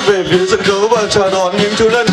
về phía sân khấu và chào đón những chú lân.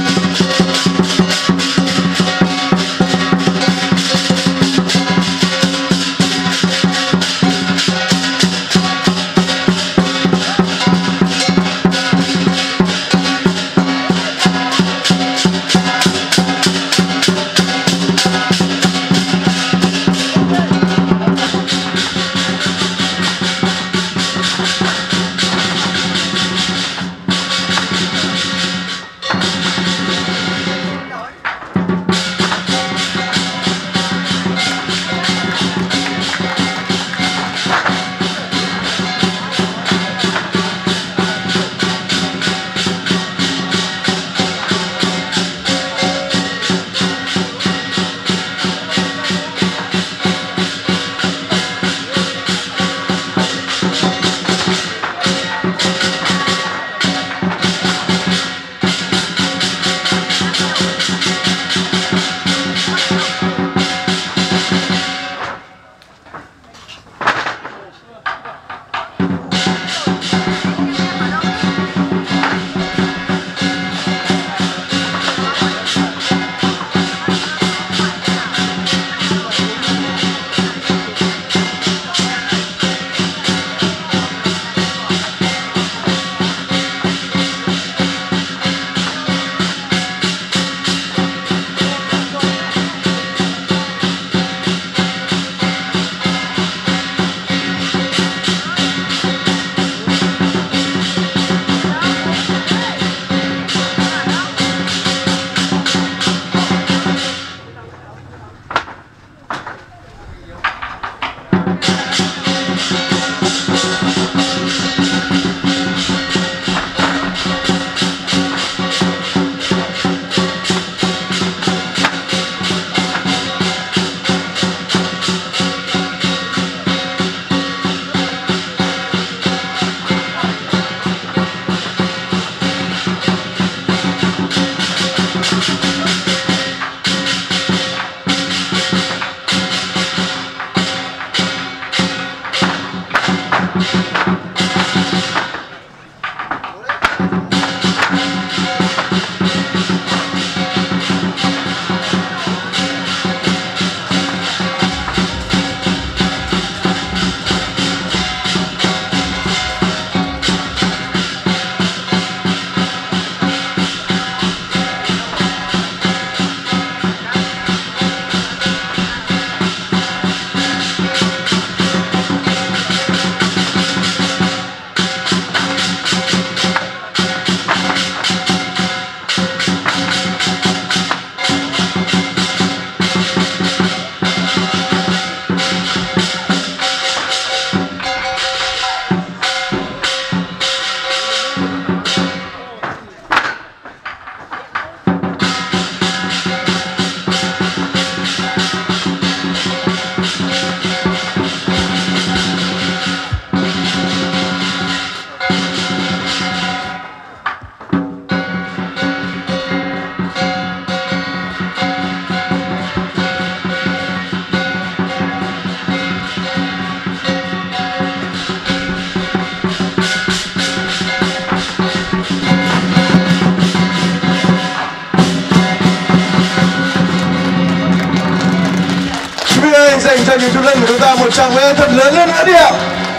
Dành cho những chú lân của chúng ta một tràng vỗ thật lớn lên nữa đi ạ.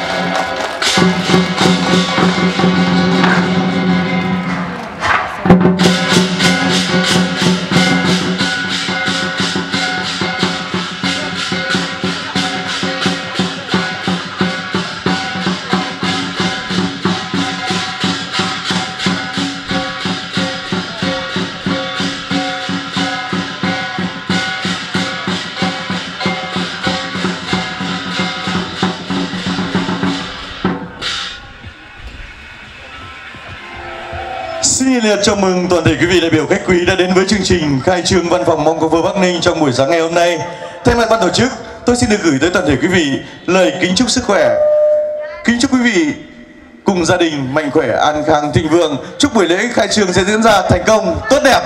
Xin nhiệt liệt chào mừng toàn thể quý vị đại biểu khách quý đã đến với chương trình khai trương văn phòng Mong Cầu Vừa Bắc Ninh trong buổi sáng ngày hôm nay. Thay mặt ban tổ chức, tôi xin được gửi tới toàn thể quý vị lời kính chúc sức khỏe. Kính chúc quý vị cùng gia đình mạnh khỏe, an khang, thịnh vượng. Chúc buổi lễ khai trương sẽ diễn ra thành công, tốt đẹp.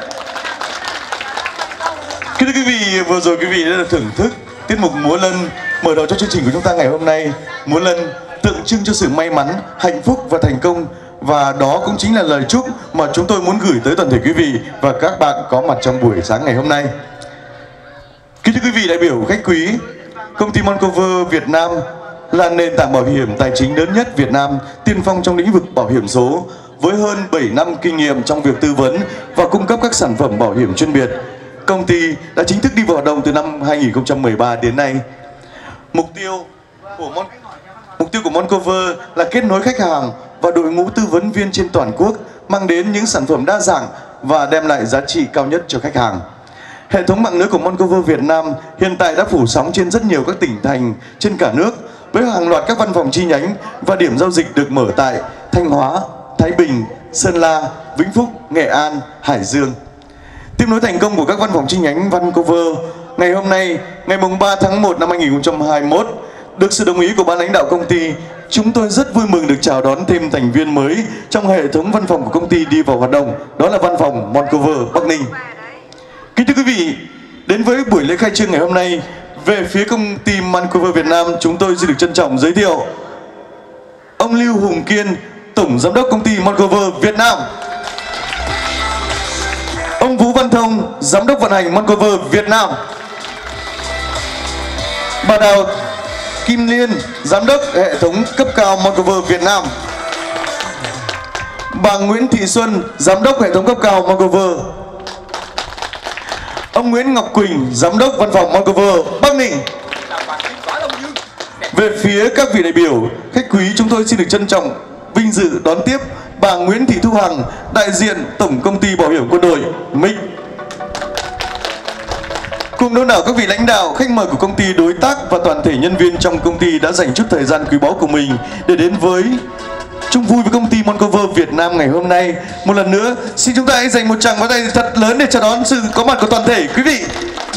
Kính thưa quý vị, vừa rồi quý vị đã được thưởng thức tiết mục múa lân mở đầu cho chương trình của chúng ta ngày hôm nay. Múa lân tượng trưng cho sự may mắn, hạnh phúc và thành công Và đó cũng chính là lời chúc mà chúng tôi muốn gửi tới toàn thể quý vị và các bạn có mặt trong buổi sáng ngày hôm nay. Kính thưa quý vị đại biểu khách quý, công ty Moncover Việt Nam là nền tảng bảo hiểm tài chính lớn nhất Việt Nam, tiên phong trong lĩnh vực bảo hiểm số, với hơn 7 năm kinh nghiệm trong việc tư vấn và cung cấp các sản phẩm bảo hiểm chuyên biệt. Công ty đã chính thức đi vào hoạt động từ năm 2013 đến nay. Mục tiêu của Moncover là kết nối khách hàng và đội ngũ tư vấn viên trên toàn quốc, mang đến những sản phẩm đa dạng và đem lại giá trị cao nhất cho khách hàng. Hệ thống mạng lưới của Moncover Việt Nam hiện tại đã phủ sóng trên rất nhiều các tỉnh thành trên cả nước, với hàng loạt các văn phòng chi nhánh và điểm giao dịch được mở tại Thanh Hóa, Thái Bình, Sơn La, Vĩnh Phúc, Nghệ An, Hải Dương. Tiếp nối thành công của các văn phòng chi nhánh Moncover, ngày hôm nay, ngày 3 tháng 1 năm 2021, được sự đồng ý của ban lãnh đạo công ty, chúng tôi rất vui mừng được chào đón thêm thành viên mới trong hệ thống văn phòng của công ty đi vào hoạt động, đó là văn phòng Moncover Bắc Ninh. Kính thưa quý vị, đến với buổi lễ khai trương ngày hôm nay, về phía công ty Moncover Việt Nam, chúng tôi xin được trân trọng giới thiệu ông Lưu Hùng Kiên, Tổng Giám đốc công ty Moncover Việt Nam. Ông Vũ Văn Thông, Giám đốc vận hành Moncover Việt Nam. Bà Đào Kim Liên, Giám đốc hệ thống cấp cao Moncover Việt Nam. Bà Nguyễn Thị Xuân, Giám đốc hệ thống cấp cao Moncover. Ông Nguyễn Ngọc Quỳnh, Giám đốc văn phòng Moncover Bắc Ninh. Về phía các vị đại biểu khách quý, chúng tôi xin được trân trọng vinh dự đón tiếp bà Nguyễn Thị Thu Hằng, đại diện Tổng Công ty Bảo hiểm Quân đội MIC. Cùng đông đảo các vị lãnh đạo, khách mời của công ty, đối tác và toàn thể nhân viên trong công ty đã dành chút thời gian quý báu của mình để đến với chung vui với công ty Moncover Việt Nam ngày hôm nay. Một lần nữa, xin chúng ta hãy dành một tràng pháo tay thật lớn để chào đón sự có mặt của toàn thể quý vị.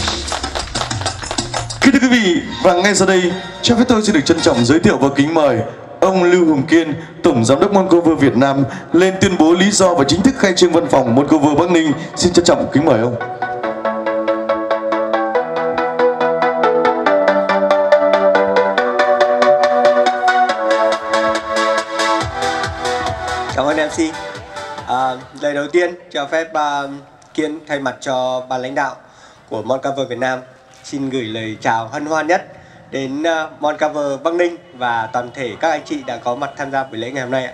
Kính thưa quý vị, và ngay sau đây, cho phép tôi xin được trân trọng giới thiệu và kính mời ông Lưu Hùng Kiên, Tổng Giám đốc Moncover Việt Nam lên tuyên bố lý do và chính thức khai trương văn phòng Moncover Bắc Ninh. Xin trân trọng kính mời ông. Cảm ơn MC. Lời đầu tiên cho phép Kiên thay mặt cho ban lãnh đạo của Moncover Việt Nam xin gửi lời chào hân hoan nhất đến Moncover Bắc Ninh và toàn thể các anh chị đã có mặt tham gia buổi lễ ngày hôm nay ạ.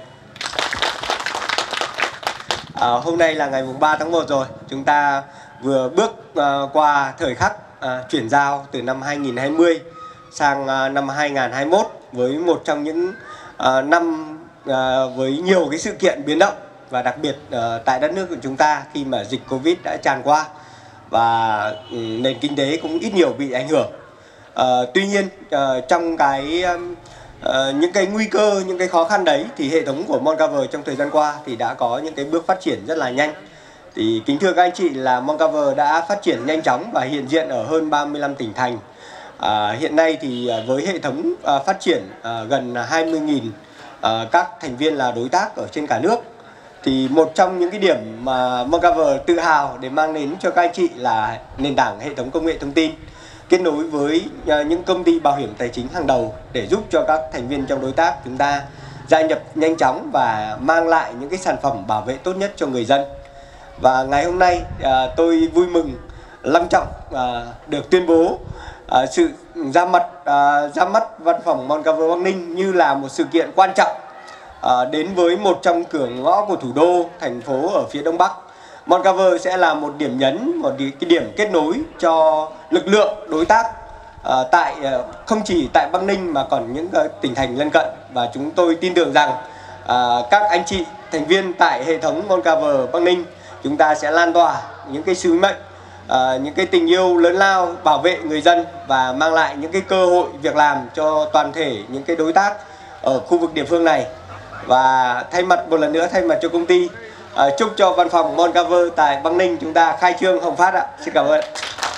Hôm nay là ngày 3 tháng 1 rồi, chúng ta vừa bước qua thời khắc chuyển giao từ năm 2020 sang năm 2021 với một trong những năm với nhiều cái sự kiện biến động, và đặc biệt tại đất nước của chúng ta khi mà dịch Covid đã tràn qua và nền kinh tế cũng ít nhiều bị ảnh hưởng. Tuy nhiên trong những cái nguy cơ, những cái khó khăn đấy thì hệ thống của Moncover trong thời gian qua thì đã có những cái bước phát triển rất là nhanh. Thì kính thưa các anh chị là Moncover đã phát triển nhanh chóng và hiện diện ở hơn 35 tỉnh thành. Hiện nay thì với hệ thống phát triển gần 20.000 các thành viên là đối tác ở trên cả nước, thì một trong những cái điểm mà Moncover tự hào để mang đến cho các anh chị là nền tảng hệ thống công nghệ thông tin kết nối với những công ty bảo hiểm tài chính hàng đầu để giúp cho các thành viên trong đối tác chúng ta gia nhập nhanh chóng và mang lại những cái sản phẩm bảo vệ tốt nhất cho người dân. Và ngày hôm nay tôi vui mừng long trọng được tuyên bố sự ra mắt văn phòng Moncover Bắc Ninh như là một sự kiện quan trọng đến với một trong cửa ngõ của thủ đô, thành phố ở phía Đông Bắc. Moncover sẽ là một điểm nhấn, một cái điểm kết nối cho lực lượng đối tác không chỉ tại Bắc Ninh mà còn những tỉnh thành lân cận. Và chúng tôi tin tưởng rằng các anh chị thành viên tại hệ thống Moncover Bắc Ninh, chúng ta sẽ lan tỏa những cái sứ mệnh, những cái tình yêu lớn lao bảo vệ người dân và mang lại những cái cơ hội việc làm cho toàn thể những cái đối tác ở khu vực địa phương này. Và một lần nữa thay mặt cho công ty, chúc cho văn phòng Moncover tại Bắc Ninh chúng ta khai trương hồng phát ạ. Xin cảm ơn.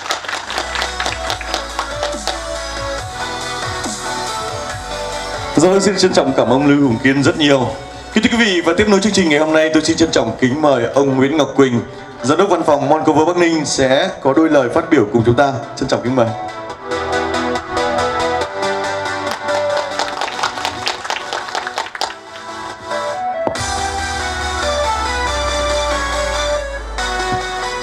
Rồi, xin trân trọng cảm ơn Lưu Hùng Kiên rất nhiều. Kính thưa quý vị, và tiếp nối chương trình ngày hôm nay, tôi xin trân trọng kính mời ông Nguyễn Ngọc Quỳnh, Giám đốc văn phòng Moncover Bắc Ninh sẽ có đôi lời phát biểu cùng chúng ta. Trân trọng kính mời.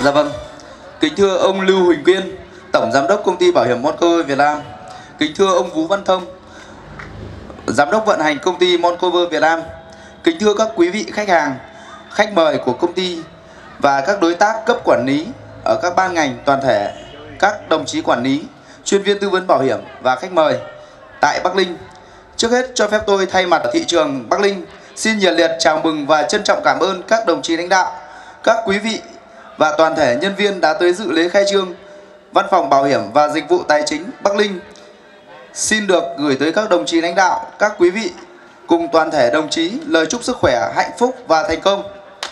Dạ vâng. Kính thưa ông Lưu Huỳnh Quyên, Tổng Giám đốc Công ty Bảo hiểm Moncover Việt Nam. Kính thưa ông Vũ Văn Thông, Giám đốc vận hành Công ty Moncover Việt Nam. Kính thưa các quý vị khách hàng, khách mời của công ty và các đối tác cấp quản lý ở các ban ngành toàn thể, các đồng chí quản lý, chuyên viên tư vấn bảo hiểm và khách mời tại Bắc Ninh. Trước hết cho phép tôi thay mặt thị trường Bắc Ninh xin nhiệt liệt chào mừng và trân trọng cảm ơn các đồng chí lãnh đạo, các quý vị và toàn thể nhân viên đã tới dự lễ khai trương Văn phòng Bảo hiểm và Dịch vụ Tài chính Bắc Ninh. Xin được gửi tới các đồng chí lãnh đạo, các quý vị cùng toàn thể đồng chí lời chúc sức khỏe, hạnh phúc và thành công.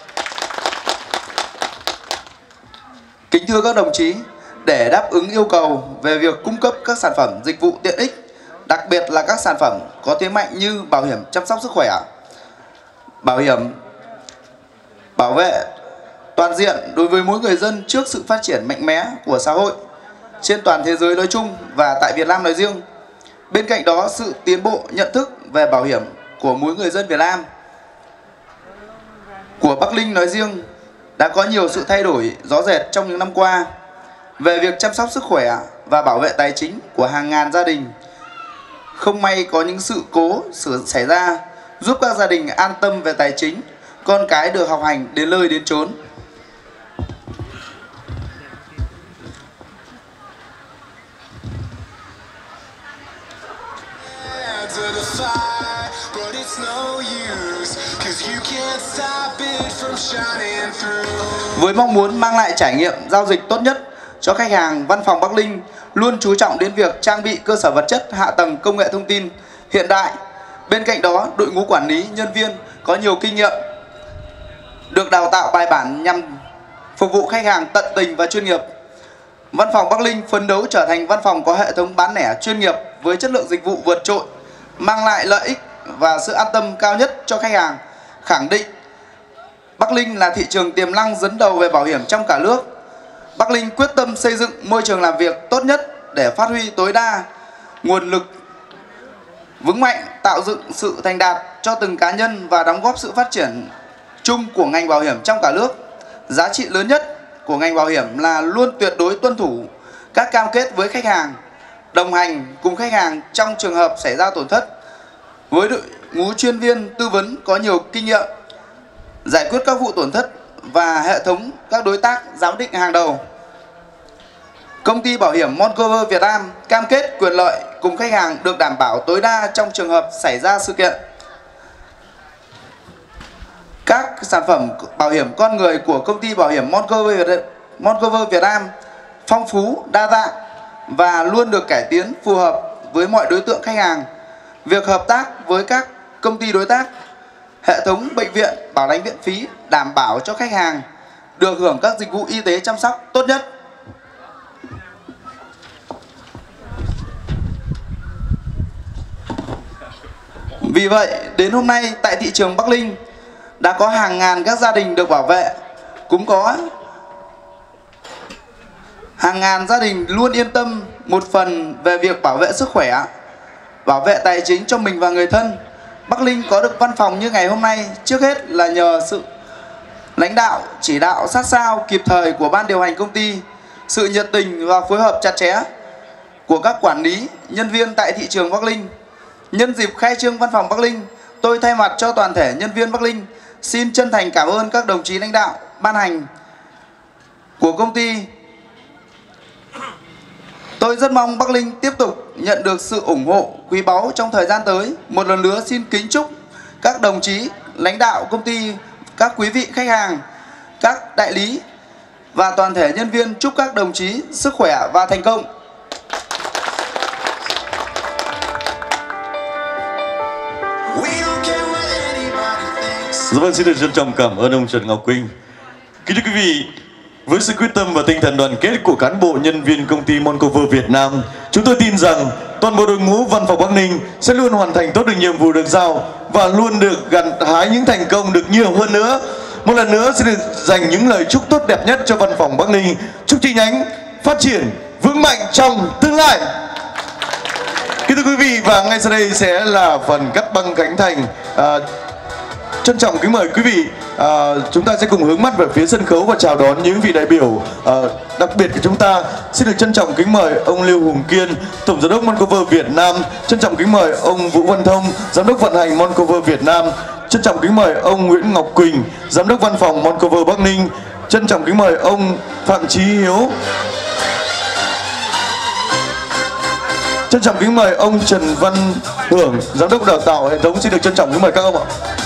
Kính thưa các đồng chí, để đáp ứng yêu cầu về việc cung cấp các sản phẩm dịch vụ tiện ích, đặc biệt là các sản phẩm có thế mạnh như bảo hiểm chăm sóc sức khỏe, bảo hiểm bảo vệ toàn diện đối với mỗi người dân trước sự phát triển mạnh mẽ của xã hội trên toàn thế giới nói chung và tại Việt Nam nói riêng. Bên cạnh đó, sự tiến bộ nhận thức về bảo hiểm của mỗi người dân Việt Nam, của Bắc Ninh nói riêng đã có nhiều sự thay đổi rõ rệt trong những năm qua về việc chăm sóc sức khỏe và bảo vệ tài chính của hàng ngàn gia đình. Không may có những sự cố xảy ra giúp các gia đình an tâm về tài chính, con cái được học hành đến nơi đến chốn. Với mong muốn mang lại trải nghiệm giao dịch tốt nhất cho khách hàng, Văn phòng Bắc Ninh luôn chú trọng đến việc trang bị cơ sở vật chất, hạ tầng công nghệ thông tin hiện đại. Bên cạnh đó, đội ngũ quản lý, nhân viên có nhiều kinh nghiệm, được đào tạo bài bản nhằm phục vụ khách hàng tận tình và chuyên nghiệp. Văn phòng Bắc Ninh phấn đấu trở thành văn phòng có hệ thống bán lẻ chuyên nghiệp với chất lượng dịch vụ vượt trội, mang lại lợi ích và sự an tâm cao nhất cho khách hàng. Khẳng định Bắc Ninh là thị trường tiềm năng dẫn đầu về bảo hiểm trong cả nước. Bắc Ninh quyết tâm xây dựng môi trường làm việc tốt nhất để phát huy tối đa nguồn lực vững mạnh, tạo dựng sự thành đạt cho từng cá nhân và đóng góp sự phát triển chung của ngành bảo hiểm trong cả nước. Giá trị lớn nhất của ngành bảo hiểm là luôn tuyệt đối tuân thủ các cam kết với khách hàng, đồng hành cùng khách hàng trong trường hợp xảy ra tổn thất. Với đội ngũ chuyên viên tư vấn có nhiều kinh nghiệm giải quyết các vụ tổn thất và hệ thống các đối tác giám định hàng đầu, Công ty Bảo hiểm Moncover Việt Nam cam kết quyền lợi cùng khách hàng được đảm bảo tối đa trong trường hợp xảy ra sự kiện. Các sản phẩm bảo hiểm con người của Công ty Bảo hiểm Moncover Việt Nam phong phú, đa dạng và luôn được cải tiến phù hợp với mọi đối tượng khách hàng. Việc hợp tác với các công ty đối tác, hệ thống bệnh viện bảo lãnh viện phí đảm bảo cho khách hàng được hưởng các dịch vụ y tế chăm sóc tốt nhất. Vì vậy, đến hôm nay tại thị trường Bắc Ninh đã có hàng ngàn các gia đình được bảo vệ, cũng có hàng ngàn gia đình luôn yên tâm một phần về việc bảo vệ sức khỏe, bảo vệ tài chính cho mình và người thân. Bắc Ninh có được văn phòng như ngày hôm nay trước hết là nhờ sự lãnh đạo, chỉ đạo sát sao kịp thời của ban điều hành công ty, sự nhiệt tình và phối hợp chặt chẽ của các quản lý, nhân viên tại thị trường Bắc Ninh. Nhân dịp khai trương văn phòng Bắc Ninh, tôi thay mặt cho toàn thể nhân viên Bắc Ninh xin chân thành cảm ơn các đồng chí lãnh đạo, ban hành của công ty. Tôi rất mong Bắc Ninh tiếp tục nhận được sự ủng hộ quý báu trong thời gian tới. Một lần nữa xin kính chúc các đồng chí lãnh đạo công ty, các quý vị khách hàng, các đại lý và toàn thể nhân viên chúc các đồng chí sức khỏe và thành công. Dạ vâng, xin được trân trọng cảm ơn ông Trần Ngọc Quỳnh. Kính thưa quý vị, với sự quyết tâm và tinh thần đoàn kết của cán bộ nhân viên công ty Moncover Việt Nam, chúng tôi tin rằng toàn bộ đội ngũ văn phòng Bắc Ninh sẽ luôn hoàn thành tốt được nhiệm vụ được giao và luôn được gặt hái những thành công được nhiều hơn nữa. Một lần nữa xin được dành những lời chúc tốt đẹp nhất cho văn phòng Bắc Ninh, chúc chi nhánh phát triển vững mạnh trong tương lai. Kính thưa quý vị, và ngay sau đây sẽ là phần cắt băng khánh thành. Trân trọng kính mời quý vị chúng ta sẽ cùng hướng mắt về phía sân khấu và chào đón những vị đại biểu đặc biệt của chúng ta. Xin được trân trọng kính mời ông Lưu Hùng Kiên, Tổng Giám đốc Moncover Việt Nam. Trân trọng kính mời ông Vũ Văn Thông, Giám đốc vận hành Moncover Việt Nam. Trân trọng kính mời ông Nguyễn Ngọc Quỳnh, Giám đốc Văn phòng Moncover Bắc Ninh. Trân trọng kính mời ông Phạm Chí Hiếu. Trân trọng kính mời ông Trần Văn Hưởng, Giám đốc đào tạo hệ thống. Xin được trân trọng kính mời các ông ạ.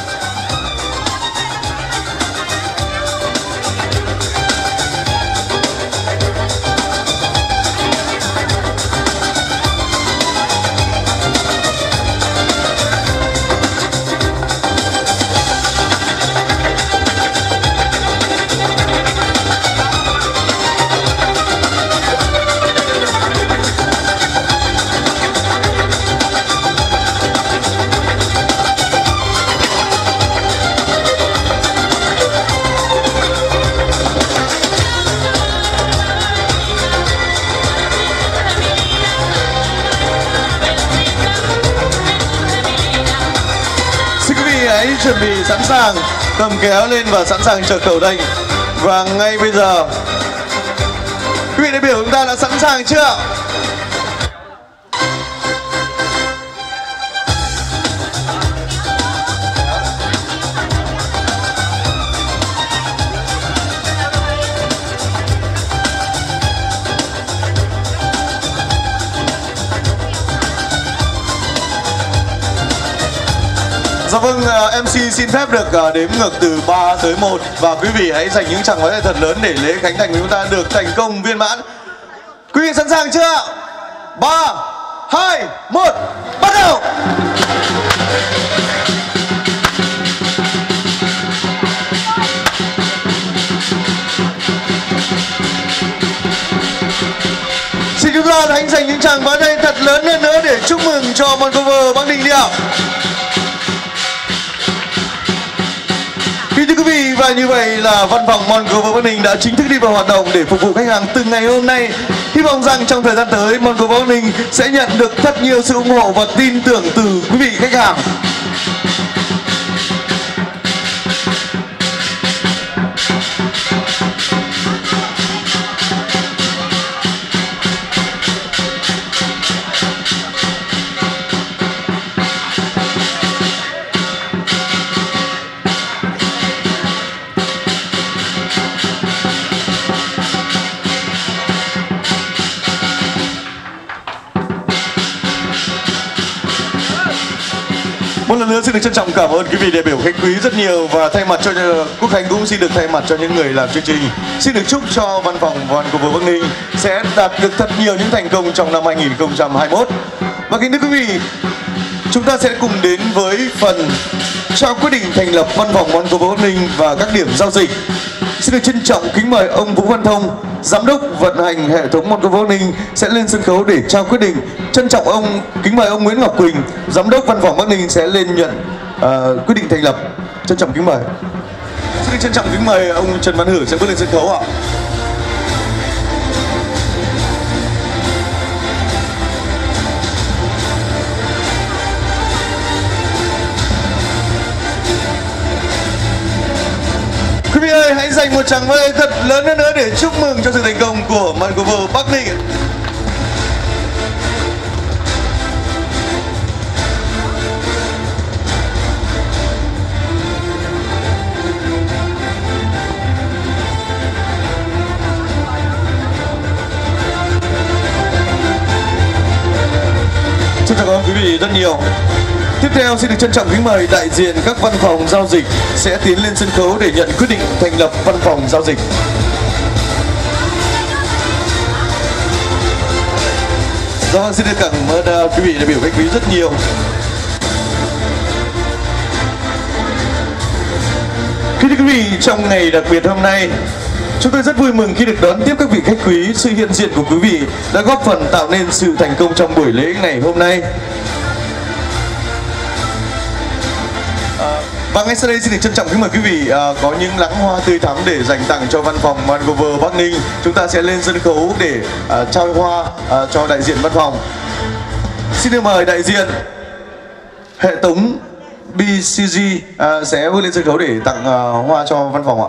Hãy chuẩn bị sẵn sàng, cầm kéo lên và sẵn sàng chờ khẩu lệnh. Và ngay bây giờ, quý vị đại biểu chúng ta đã sẵn sàng chưa? Dạ vâng, MC xin phép được đếm ngược từ 3 tới 1 và quý vị hãy dành những tràng pháo tay thật lớn để lễ khánh thành của chúng ta được thành công viên mãn. Quý vị sẵn sàng chưa? 3, 2, 1, bắt đầu! Xin chúng ta hãy dành những tràng pháo tay thật lớn hơn nữa để chúc mừng cho Moncover Bắc Ninh đi ạ. Kính thưa quý vị, và như vậy là văn phòng Moncover Bắc Ninh đã chính thức đi vào hoạt động để phục vụ khách hàng từ ngày hôm nay. Hy vọng rằng trong thời gian tới, Moncover Bắc Ninh sẽ nhận được thật nhiều sự ủng hộ và tin tưởng từ quý vị khách hàng. Một lần nữa xin được trân trọng cảm ơn quý vị đại biểu khách quý rất nhiều, và thay mặt cho Quốc Khánh cũng xin được thay mặt cho những người làm chương trình xin được chúc cho văn phòng Moncover Bắc Ninh sẽ đạt được thật nhiều những thành công trong năm 2021. Và kính thưa quý vị, chúng ta sẽ cùng đến với phần trao quyết định thành lập văn phòng Moncover Bắc Ninh và các điểm giao dịch. Xin được trân trọng kính mời ông Vũ Văn Thông, Giám đốc vận hành hệ thống Moncover Bắc Ninh sẽ lên sân khấu để trao quyết định. Trân trọng kính mời ông Nguyễn Ngọc Quỳnh, Giám đốc văn phòng Bắc Ninh sẽ lên nhận quyết định thành lập. Trân trọng kính mời. Xin được trân trọng kính mời ông Trần Văn Hưởng sẽ bước lên sân khấu ạ. Quý vị ơi, hãy dành một tràng pháo tay thật lớn hơn nữa để chúc mừng cho sự thành công của Moncover Bắc Ninh. Xin cảm ơn quý vị rất nhiều. Tiếp theo xin được trân trọng kính mời đại diện các văn phòng giao dịch sẽ tiến lên sân khấu để nhận quyết định thành lập văn phòng giao dịch. Rồi, xin được cảm ơn quý vị đại biểu khách quý rất nhiều. Kính thưa quý vị, trong ngày đặc biệt hôm nay, chúng tôi rất vui mừng khi được đón tiếp các vị khách quý. Sự hiện diện của quý vị đã góp phần tạo nên sự thành công trong buổi lễ ngày hôm nay. Và ngay sau đây xin được trân trọng kính mời quý vị có những lẵng hoa tươi thắm để dành tặng cho văn phòng Moncover Bắc Ninh. Chúng ta sẽ lên sân khấu để trao hoa cho đại diện văn phòng. Xin được mời đại diện hệ thống BCG sẽ bước lên sân khấu để tặng hoa cho văn phòng ạ.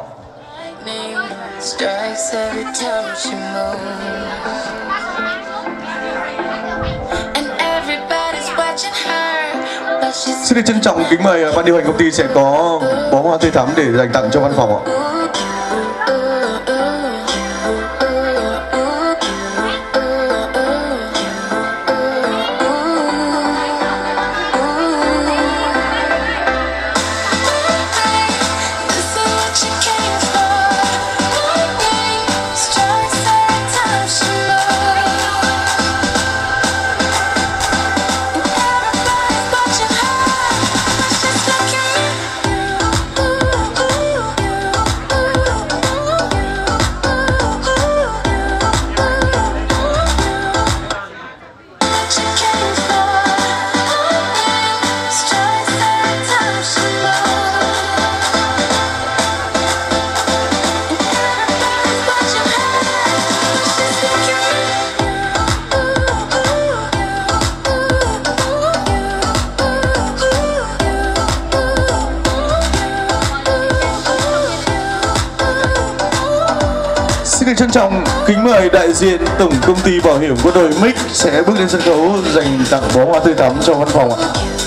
Xin được trân trọng kính mời ban điều hành công ty sẽ có bó hoa tươi thắm để dành tặng cho văn phòng ạ. Xin được trân trọng kính mời đại diện tổng công ty bảo hiểm quân đội MIC sẽ bước lên sân khấu dành tặng bó hoa tươi thắm cho văn phòng ạ.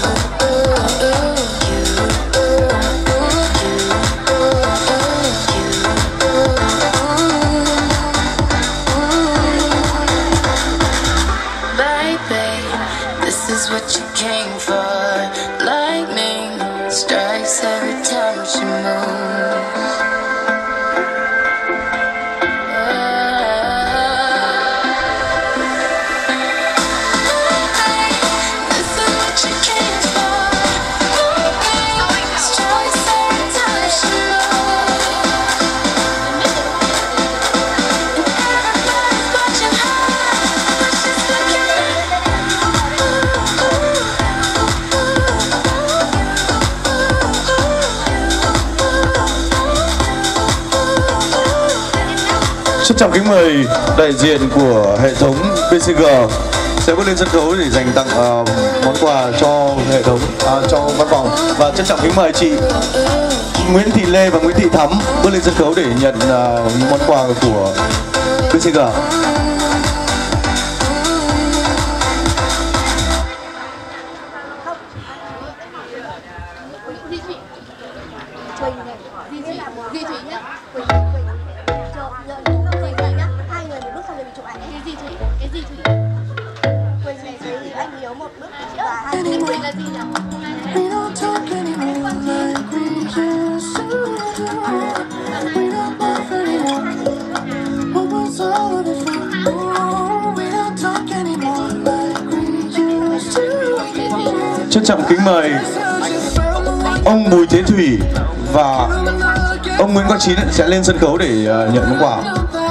Trân trọng kính mời đại diện của hệ thống BCG sẽ bước lên sân khấu để dành tặng món quà cho hệ thống, cho văn phòng. Và trân trọng kính mời chị Nguyễn Thị Lê và Nguyễn Thị Thắm bước lên sân khấu để nhận món quà của BCG. Trân trọng kính mời ông Bùi Thế Thủy và ông Nguyễn Quang Chín sẽ lên sân khấu để nhận món quà.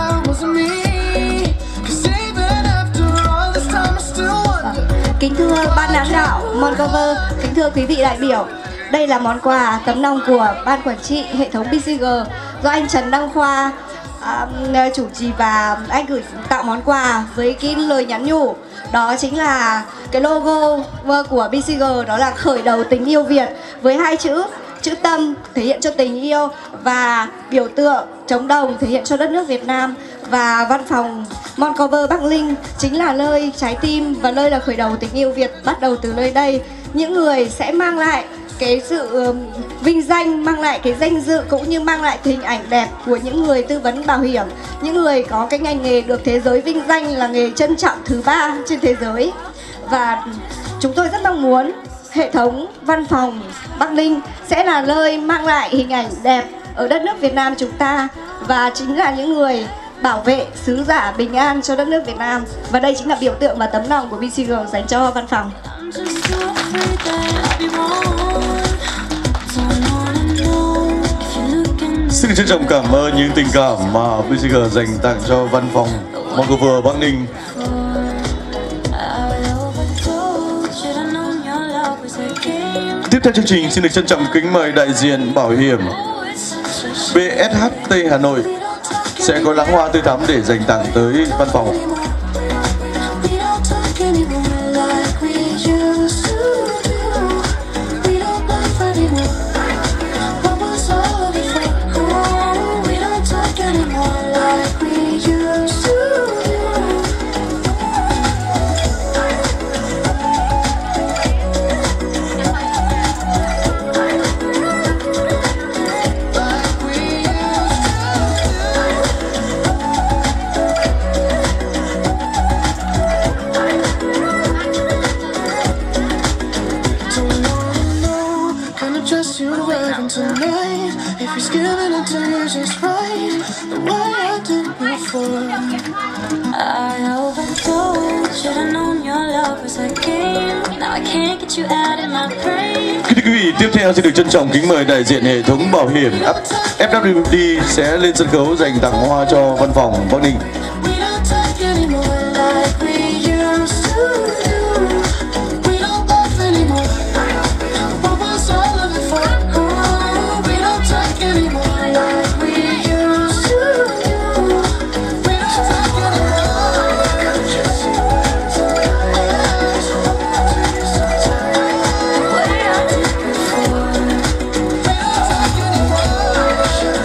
Kính thưa ban lãnh đạo Moncover, kính thưa quý vị đại biểu, đây là món quà tấm lòng của ban quản trị hệ thống BCG do anh Trần Đăng Khoa chủ trì, và anh gửi tặng món quà với cái lời nhắn nhủ, đó chính là cái logo của BCG, đó là khởi đầu tình yêu Việt với hai chữ tâm thể hiện cho tình yêu, và biểu tượng trống đồng thể hiện cho đất nước Việt Nam. Và văn phòng Moncover Bắc Ninh chính là nơi trái tim và nơi là khởi đầu tình yêu Việt. Bắt đầu từ nơi đây, những người sẽ mang lại cái sự vinh danh, mang lại cái danh dự, cũng như mang lại hình ảnh đẹp của những người tư vấn bảo hiểm, những người có cái ngành nghề được thế giới vinh danh là nghề trân trọng thứ 3 trên thế giới. Và chúng tôi rất mong muốn hệ thống văn phòng Bắc Ninh sẽ là nơi mang lại hình ảnh đẹp ở đất nước Việt Nam chúng ta, và chính là những người bảo vệ sứ giả bình an cho đất nước Việt Nam. Và đây chính là biểu tượng và tấm lòng của BCG dành cho văn phòng. Xin trân trọng cảm ơn những tình cảm mà BCG dành tặng cho văn phòng Moncover Bắc Ninh. Tiếp theo chương trình, xin được trân trọng kính mời đại diện bảo hiểm BSHT Hà Nội sẽ có lẵng hoa tươi thắm để dành tặng tới văn phòng. I overdosed. Should've known your love was a game. Now I can't get you out of my brain. Kính thưa quý vị, tiếp theo xin được trân trọng kính mời đại diện hệ thống bảo hiểm FWD sẽ lên sân khấu dành tặng hoa cho văn phòng Bắc Ninh. We don't talk anymore like we used to do. We don't laugh anymore. What was all of it for? We don't talk anymore like we used to do. We don't talk anymore. Way I did before. We don't talk anymore.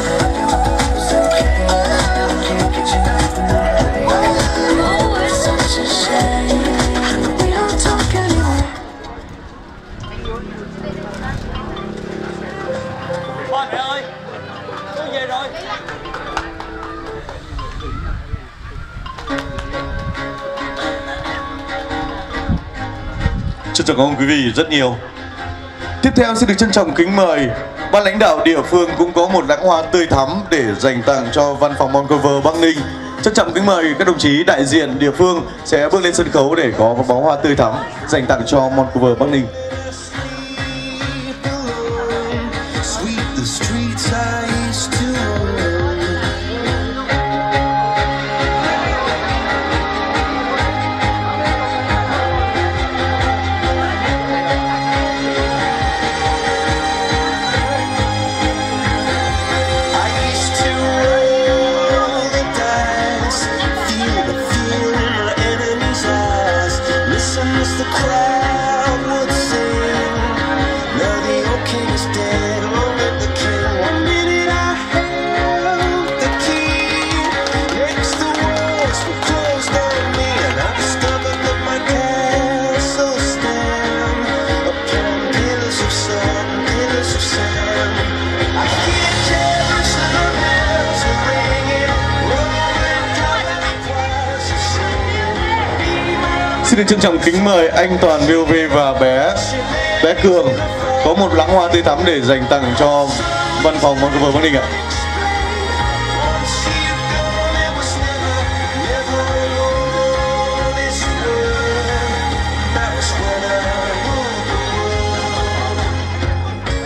Oh, it's such a shame. We don't talk anymore. Ôi mẹ ơi, tôi về rồi. Trân trọng cảm ơn quý vị rất nhiều. Tiếp theo xin được trân trọng kính mời ban lãnh đạo địa phương cũng có một lãng hoa tươi thắm để dành tặng cho văn phòng Moncover Bắc Ninh. Trân trọng kính mời các đồng chí đại diện địa phương sẽ bước lên sân khấu để có một bó hoa tươi thắm dành tặng cho Moncover Bắc Ninh. Sweep the streets I used to own. I used to roll the dice, feel the fear in my enemy's eyes. Listen as the crowd would sing. Now the old king is dead, long live the king. One minute I held the key, next the walls were closed on me, and I discovered that my castle stand upon pillars of sun, pillars of sand. I hear Jerusalem bells are ringing, Roman Catholic choirs are singing. Xin được trân trọng kính mời anh Toàn VOV và bé Cường có một lãng hoa tươi thắm để dành tặng cho văn phòng Moncover Bắc Ninh ạ. Once you've gone, it was never all this world. That was when I ruled the world.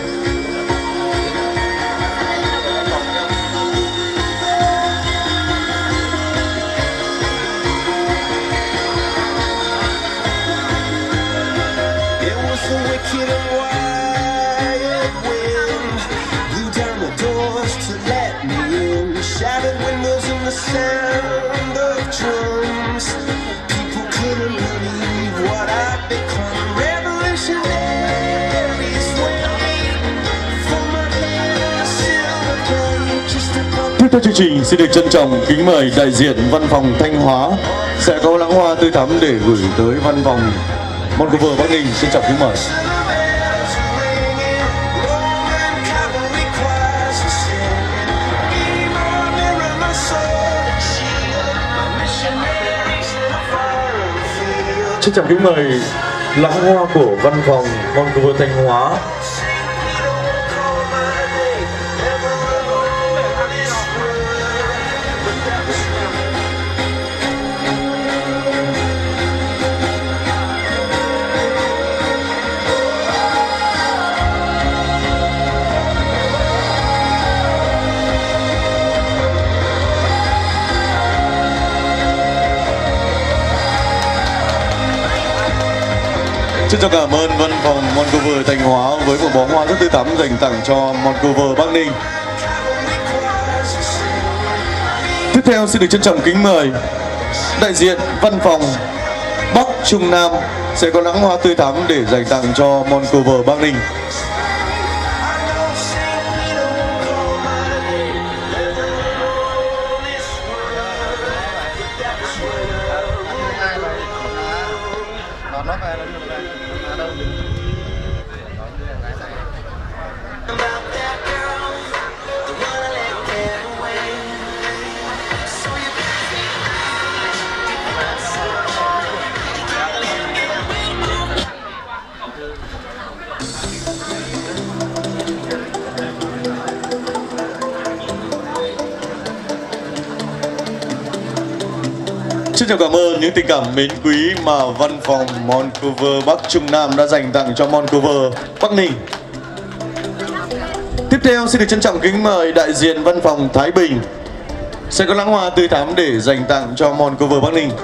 It was the wicked and wild wind blew down the doors to let me in. Shattered windows and the sound of drums. People couldn't believe what I'd become. Revolutionaries wait for my head a silver plate just to pop. Tiếp theo chương trình xin được trân trọng kính mời đại diện văn phòng Thanh Hóa sẽ có lãng hoa tươi thắm để gửi tới văn phòng Moncover Bắc Ninh. Xin trọng kính mời. The bells are ringing, Roman cavalry choirs are singing. Be my mirror, my sword and shield, my missionaries in a foreign field. Xin trọng kính mời lãng hoa của văn phòng Moncover Thanh Hóa. Saint Peter won't call my name, never alone in this world. But that was when Xin chào cảm ơn văn phòng Moncover Thanh Hóa với một bó hoa rất tươi thắm dành tặng cho Moncover Bắc Ninh. Tiếp theo xin được trân trọng kính mời đại diện văn phòng Bắc Trung Nam sẽ có lãng hoa tươi thắm để dành tặng cho Moncover Bắc Ninh. Xin chào cảm ơn những tình cảm mến quý mà văn phòng Moncover Bắc Trung Nam đã dành tặng cho Moncover Bắc Ninh. Tiếp theo xin được trân trọng kính mời đại diện văn phòng Thái Bình sẽ có lãng hoa tươi thắm để dành tặng cho Moncover Bắc Ninh.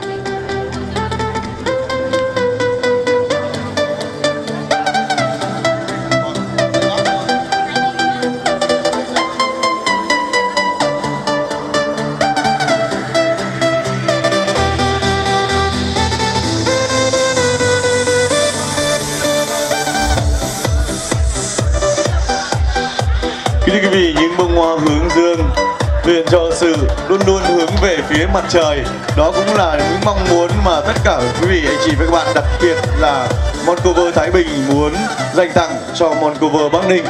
Kính thưa quý vị, những bông hoa hướng dương truyền cho sự luôn luôn hướng về phía mặt trời. Đó cũng là những mong muốn mà tất cả quý vị, anh chị và các bạn, đặc biệt là Moncover Thái Bình muốn dành tặng cho Moncover Bắc Ninh.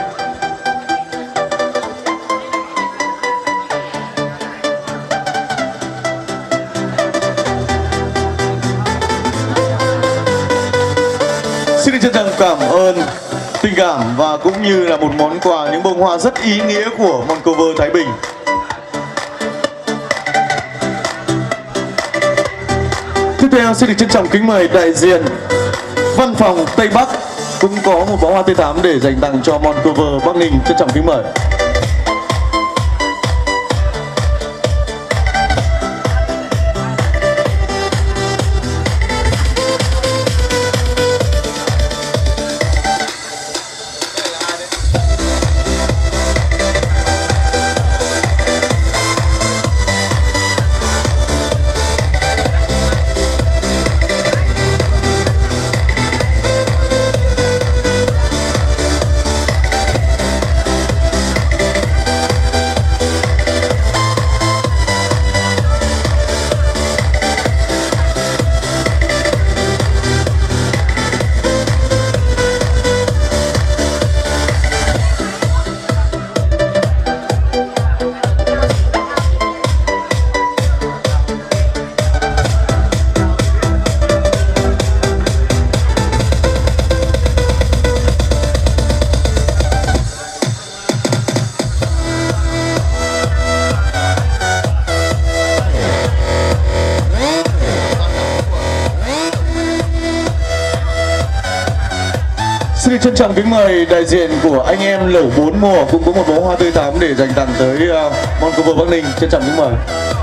Xin được trân trọng cảm ơn tình cảm và cũng như là một món quà, những bông hoa rất ý nghĩa của Moncover Thái Bình. Tiếp theo xin được trân trọng kính mời đại diện văn phòng Tây Bắc cũng có một bó hoa tươi thắm để dành tặng cho Moncover Bắc Ninh. Trân trọng kính mời. Xin trân trọng kính mời đại diện của anh em Lẩu Bốn Mùa cũng có một bó hoa tươi thắm để dành tặng tới Moncover Bắc Ninh. Trân trọng kính mời.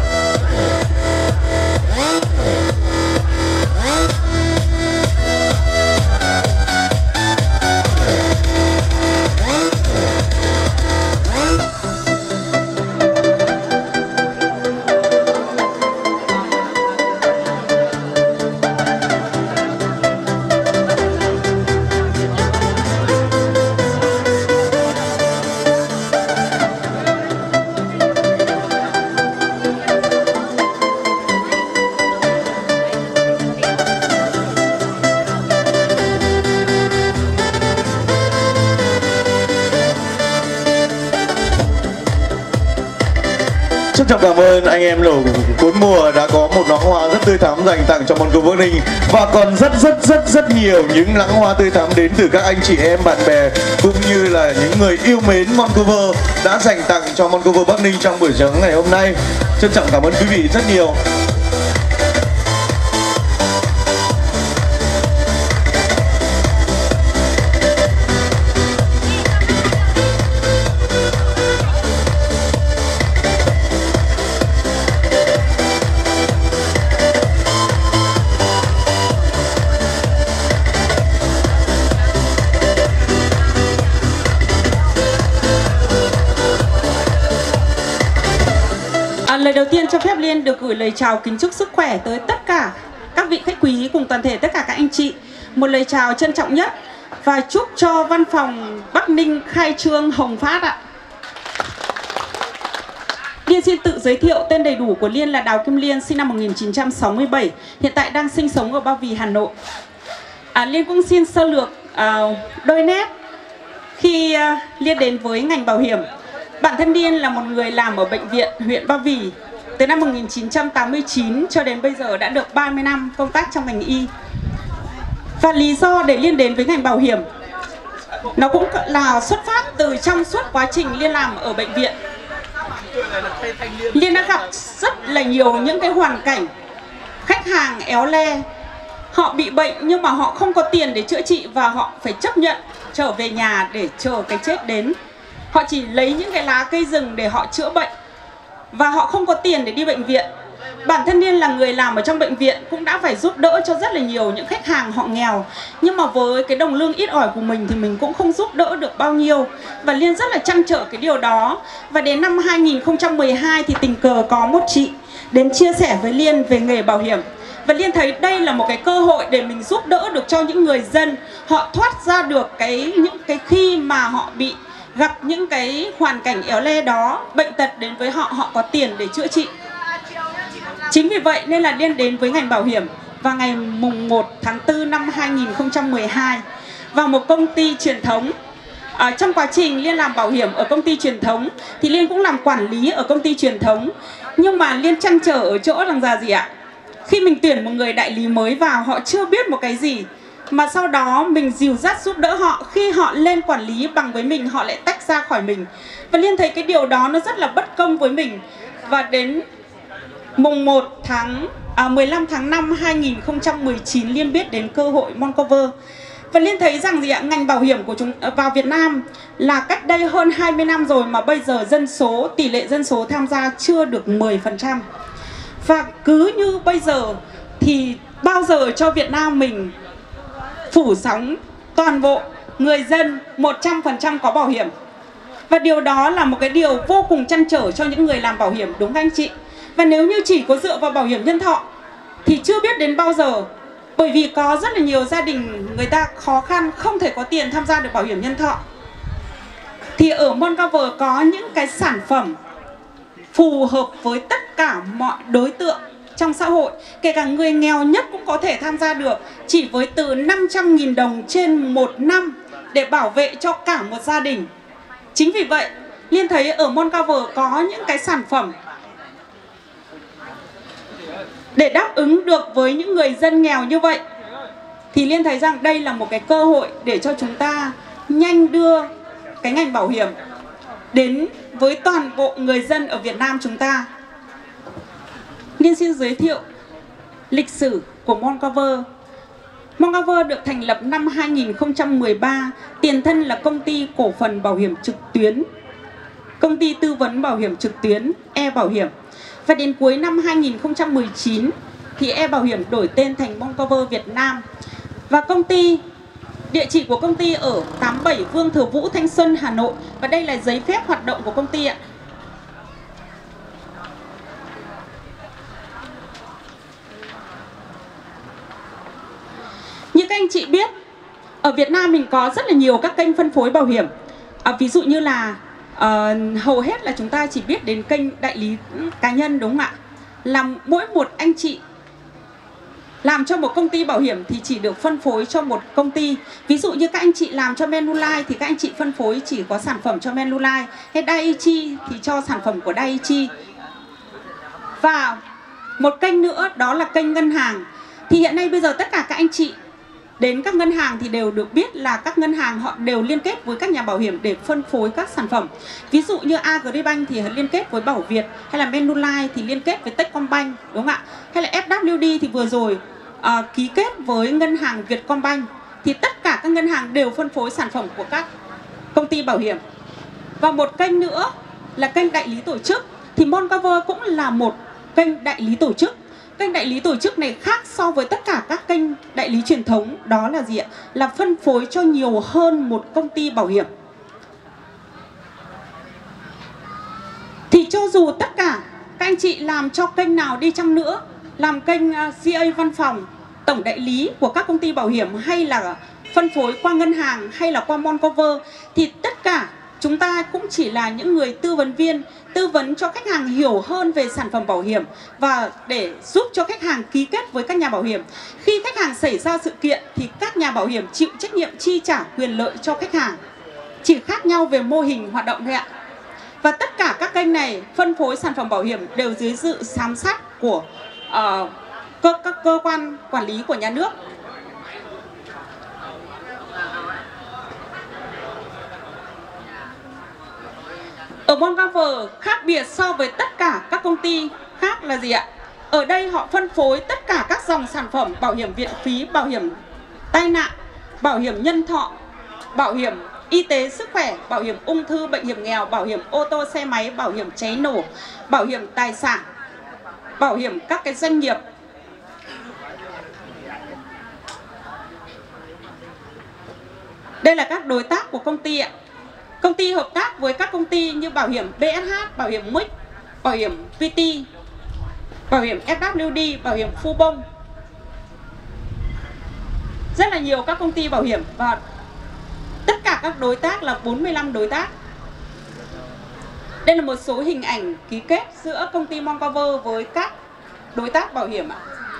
Trân trọng cảm ơn anh em Lẩu Bốn Mùa đã có một nón hoa rất tươi thắm dành tặng cho Moncover Bắc Ninh, và còn rất nhiều những lãng hoa tươi thắm đến từ các anh chị em bạn bè cũng như là những người yêu mến Moncover đã dành tặng cho Moncover Bắc Ninh trong buổi sáng ngày hôm nay. Trân trọng cảm ơn quý vị rất nhiều. Lời đầu tiên cho phép Liên được gửi lời chào kính chúc sức khỏe tới tất cả các vị khách quý cùng toàn thể tất cả các anh chị. Một lời chào trân trọng nhất và chúc cho văn phòng Bắc Ninh khai trương hồng phát ạ. Liên xin tự giới thiệu, tên đầy đủ của Liên là Đào Kim Liên, sinh năm 1967, hiện tại đang sinh sống ở Ba Vì, Hà Nội. Liên cũng xin sơ lược đôi nét khi Liên đến với ngành bảo hiểm. Bản thân Liên là một người làm ở bệnh viện huyện Ba Vì từ năm 1989 cho đến bây giờ đã được 30 năm công tác trong ngành y. Và lý do để Liên đến với ngành bảo hiểm nó cũng là xuất phát từ trong suốt quá trình Liên làm ở bệnh viện. Liên đã gặp rất là nhiều những cái hoàn cảnh khách hàng éo le, họ bị bệnh nhưng mà họ không có tiền để chữa trị và họ phải chấp nhận trở về nhà để chờ cái chết đến. Họ chỉ lấy những cái lá cây rừng để họ chữa bệnh và họ không có tiền để đi bệnh viện. Bản thân Liên là người làm ở trong bệnh viện cũng đã phải giúp đỡ cho rất là nhiều những khách hàng họ nghèo. Nhưng mà với cái đồng lương ít ỏi của mình thì mình cũng không giúp đỡ được bao nhiêu. Và Liên rất là trăn trở cái điều đó. Và đến năm 2012 thì tình cờ có một chị đến chia sẻ với Liên về nghề bảo hiểm. Và Liên thấy đây là một cái cơ hội để mình giúp đỡ được cho những người dân. Họ thoát ra được những cái khi mà họ bị gặp những cái hoàn cảnh éo le đó, bệnh tật đến với họ, họ có tiền để chữa trị. Chính vì vậy nên là Liên đến với ngành bảo hiểm vào ngày mùng 1 tháng 4 năm 2012 vào một công ty truyền thống. Trong quá trình Liên làm bảo hiểm ở công ty truyền thống thì Liên cũng làm quản lý ở công ty truyền thống. Nhưng mà Liên trăn trở ở chỗ rằng gì ạ? Khi mình tuyển một người đại lý mới vào, họ chưa biết một cái gì, mà sau đó mình dìu dắt giúp đỡ họ. Khi họ lên quản lý bằng với mình, họ lại tách ra khỏi mình. Và Liên thấy cái điều đó nó rất là bất công với mình. Và đến mùng 15 tháng 5 2019 Liên biết đến cơ hội Moncover. Và Liên thấy rằng gì ạ, ngành bảo hiểm của chúng vào Việt Nam là cách đây hơn 20 năm rồi mà bây giờ tỷ lệ dân số tham gia chưa được 10%. Và cứ như bây giờ thì bao giờ cho Việt Nam mình phủ sóng toàn bộ người dân 100% có bảo hiểm. Và điều đó là một cái điều vô cùng trăn trở cho những người làm bảo hiểm, đúng anh chị? Và nếu như chỉ có dựa vào bảo hiểm nhân thọ thì chưa biết đến bao giờ. Bởi vì có rất là nhiều gia đình người ta khó khăn, không thể có tiền tham gia được bảo hiểm nhân thọ. Thì ở Moncover có những cái sản phẩm phù hợp với tất cả mọi đối tượng trong xã hội. Kể cả người nghèo nhất cũng có thể tham gia được, chỉ với từ 500.000 đồng trên một năm để bảo vệ cho cả một gia đình. Chính vì vậy, Liên thấy ở Moncover có những cái sản phẩm để đáp ứng được với những người dân nghèo như vậy. Thì Liên thấy rằng đây là một cái cơ hội để cho chúng ta nhanh đưa cái ngành bảo hiểm đến với toàn bộ người dân ở Việt Nam chúng ta. Liên xin giới thiệu lịch sử của Moncover. Moncover được thành lập năm 2013, tiền thân là công ty cổ phần bảo hiểm trực tuyến, công ty tư vấn bảo hiểm trực tuyến E-Bảo hiểm. Và đến cuối năm 2019 thì E-Bảo hiểm đổi tên thành Moncover Việt Nam. Và địa chỉ của công ty ở 87 Vương Thừa Vũ, Thanh Xuân, Hà Nội. Và đây là giấy phép hoạt động của công ty ạ. Như các anh chị biết, ở Việt Nam mình có rất là nhiều các kênh phân phối bảo hiểm. Ví dụ như là hầu hết là chúng ta chỉ biết đến kênh đại lý cá nhân, đúng không ạ? Là mỗi một anh chị làm cho một công ty bảo hiểm thì chỉ được phân phối cho một công ty. Ví dụ như các anh chị làm cho Manulife thì các anh chị phân phối chỉ có sản phẩm cho Manulife. Hay Dai-ichi thì cho sản phẩm của Dai-ichi. Và một kênh nữa đó là kênh ngân hàng. Thì hiện nay bây giờ tất cả các anh chị đến các ngân hàng thì đều được biết là các ngân hàng họ đều liên kết với các nhà bảo hiểm để phân phối các sản phẩm. Ví dụ như Agribank thì liên kết với Bảo Việt, hay là Manulife thì liên kết với Techcombank, đúng không ạ? Hay là FWD thì vừa rồi ký kết với ngân hàng Vietcombank. Thì tất cả các ngân hàng đều phân phối sản phẩm của các công ty bảo hiểm. Và một kênh nữa là kênh đại lý tổ chức. Thì Moncover cũng là một kênh đại lý tổ chức. Kênh đại lý tổ chức này khác so với tất cả các kênh đại lý truyền thống. Đó là gì ạ? Là phân phối cho nhiều hơn một công ty bảo hiểm. Thì cho dù tất cả các anh chị làm cho kênh nào đi chăng nữa, làm kênh CA văn phòng, tổng đại lý của các công ty bảo hiểm, hay là phân phối qua ngân hàng, hay là qua Moncover, thì tất cả chúng ta cũng chỉ là những người tư vấn viên, tư vấn cho khách hàng hiểu hơn về sản phẩm bảo hiểm và để giúp cho khách hàng ký kết với các nhà bảo hiểm. Khi khách hàng xảy ra sự kiện thì các nhà bảo hiểm chịu trách nhiệm chi trả quyền lợi cho khách hàng. Chỉ khác nhau về mô hình hoạt động thôi ạ. Và tất cả các kênh này phân phối sản phẩm bảo hiểm đều dưới sự giám sát của các cơ quan quản lý của nhà nước. Ở Moncover khác biệt so với tất cả các công ty khác là gì ạ? Ở đây họ phân phối tất cả các dòng sản phẩm bảo hiểm viện phí, bảo hiểm tai nạn, bảo hiểm nhân thọ, bảo hiểm y tế sức khỏe, bảo hiểm ung thư, bệnh hiểm nghèo, bảo hiểm ô tô xe máy, bảo hiểm cháy nổ, bảo hiểm tài sản, bảo hiểm các cái doanh nghiệp. Đây là các đối tác của công ty ạ. Công ty hợp tác với các công ty như bảo hiểm BSH, bảo hiểm MIC, bảo hiểm VT, bảo hiểm FWD, bảo hiểm Fubon. Rất là nhiều các công ty bảo hiểm và tất cả các đối tác là 45 đối tác. Đây là một số hình ảnh ký kết giữa công ty Moncover với các đối tác bảo hiểm ạ.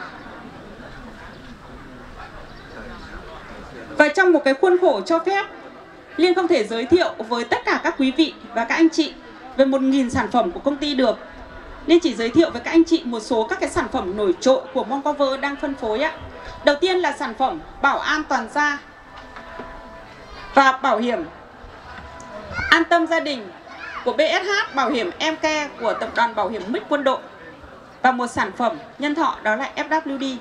Và trong một cái khuôn khổ cho phép, Liên không thể giới thiệu với tất cả các quý vị và các anh chị về 1.000 sản phẩm của công ty được. Liên chỉ giới thiệu với các anh chị một số các cái sản phẩm nổi trội của Moncover đang phân phối ạ. Đầu tiên là sản phẩm bảo an toàn da và bảo hiểm an tâm gia đình của BSH, bảo hiểm Em-Care của tập đoàn bảo hiểm MIC Quân đội và một sản phẩm nhân thọ đó là FWD.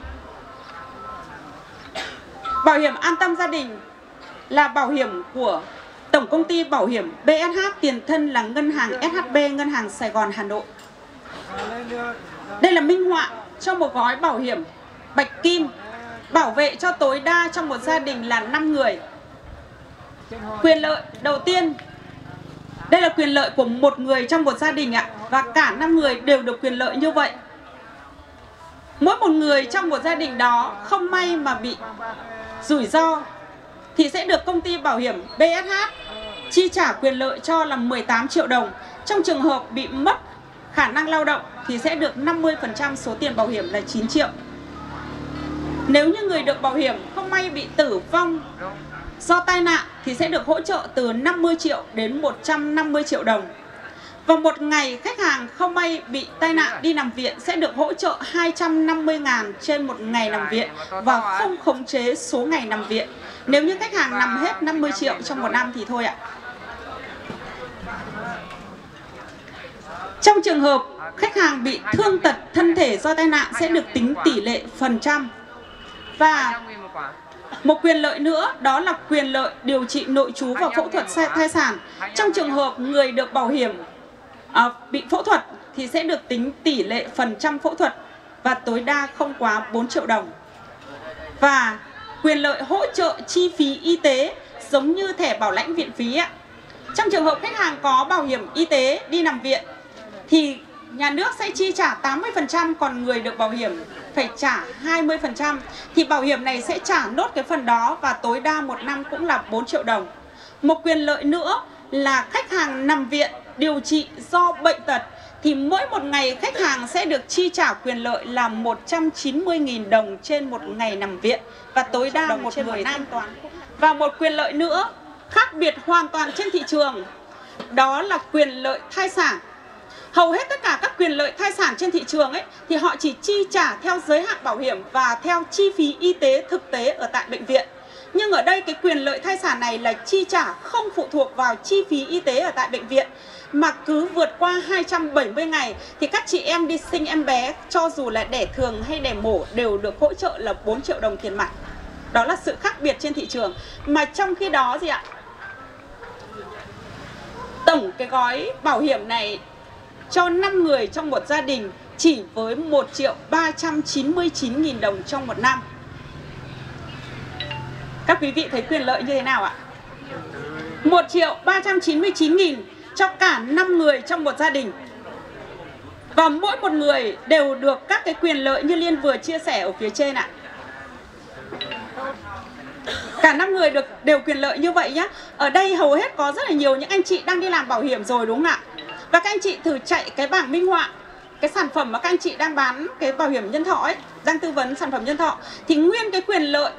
Bảo hiểm an tâm gia đình là bảo hiểm của Tổng công ty Bảo hiểm BSH, tiền thân là Ngân hàng SHB, Ngân hàng Sài Gòn, Hà Nội. Đây là minh họa cho một gói bảo hiểm bạch kim bảo vệ cho tối đa trong một gia đình là 5 người. Quyền lợi đầu tiên, đây là quyền lợi của một người trong một gia đình ạ, và cả 5 người đều được quyền lợi như vậy. Mỗi một người trong một gia đình đó không may mà bị rủi ro thì sẽ được công ty bảo hiểm BSH chi trả quyền lợi cho là 18 triệu đồng. Trong trường hợp bị mất khả năng lao động thì sẽ được 50% số tiền bảo hiểm là 9 triệu. Nếu như người được bảo hiểm không may bị tử vong do tai nạn thì sẽ được hỗ trợ từ 50 triệu đến 150 triệu đồng. Và một ngày khách hàng không may bị tai nạn đi nằm viện sẽ được hỗ trợ 250.000 trên một ngày nằm viện và không khống chế số ngày nằm viện. Nếu như khách hàng nằm hết 50 triệu trong một năm thì thôi ạ. Trong trường hợp khách hàng bị thương tật thân thể do tai nạn sẽ được tính tỷ lệ phần trăm. Và một quyền lợi nữa đó là quyền lợi điều trị nội trú và phẫu thuật thai sản. Trong trường hợp người được bảo hiểm bị phẫu thuật thì sẽ được tính tỷ lệ phần trăm phẫu thuật và tối đa không quá 4 triệu đồng. Và quyền lợi hỗ trợ chi phí y tế giống như thẻ bảo lãnh viện phí ạ. Trong trường hợp khách hàng có bảo hiểm y tế đi nằm viện thì nhà nước sẽ chi trả 80%, còn người được bảo hiểm phải trả 20%. Thì bảo hiểm này sẽ trả nốt cái phần đó và tối đa một năm cũng là 4 triệu đồng. Một quyền lợi nữa là khách hàng nằm viện điều trị do bệnh tật thì mỗi một ngày khách hàng sẽ được chi trả quyền lợi là 190.000 đồng trên một ngày nằm viện và tối đa một người thanh toán. Và một quyền lợi nữa khác biệt hoàn toàn trên thị trường đó là quyền lợi thai sản. Hầu hết tất cả các quyền lợi thai sản trên thị trường ấy thì họ chỉ chi trả theo giới hạn bảo hiểm và theo chi phí y tế thực tế ở tại bệnh viện. Nhưng ở đây cái quyền lợi thai sản này là chi trả không phụ thuộc vào chi phí y tế ở tại bệnh viện, mà cứ vượt qua 270 ngày thì các chị em đi sinh em bé cho dù là đẻ thường hay đẻ mổ đều được hỗ trợ là 4 triệu đồng tiền mặt. Đó là sự khác biệt trên thị trường. Mà trong khi đó gì ạ? Tổng cái gói bảo hiểm này cho 5 người trong một gia đình chỉ với 1.399.000 đồng trong một năm. Các quý vị thấy quyền lợi như thế nào ạ? 1.399.000 cho cả 5 người trong một gia đình. Và mỗi một người đều được các cái quyền lợi như Liên vừa chia sẻ ở phía trên ạ. Cả 5 người đều quyền lợi như vậy nhá. Ở đây hầu hết có rất là nhiều những anh chị đang đi làm bảo hiểm rồi đúng không ạ? Và các anh chị thử chạy cái bảng minh họa cái sản phẩm mà các anh chị đang bán cái bảo hiểm nhân thọ ấy, đang tư vấn sản phẩm nhân thọ, thì nguyên cái quyền lợi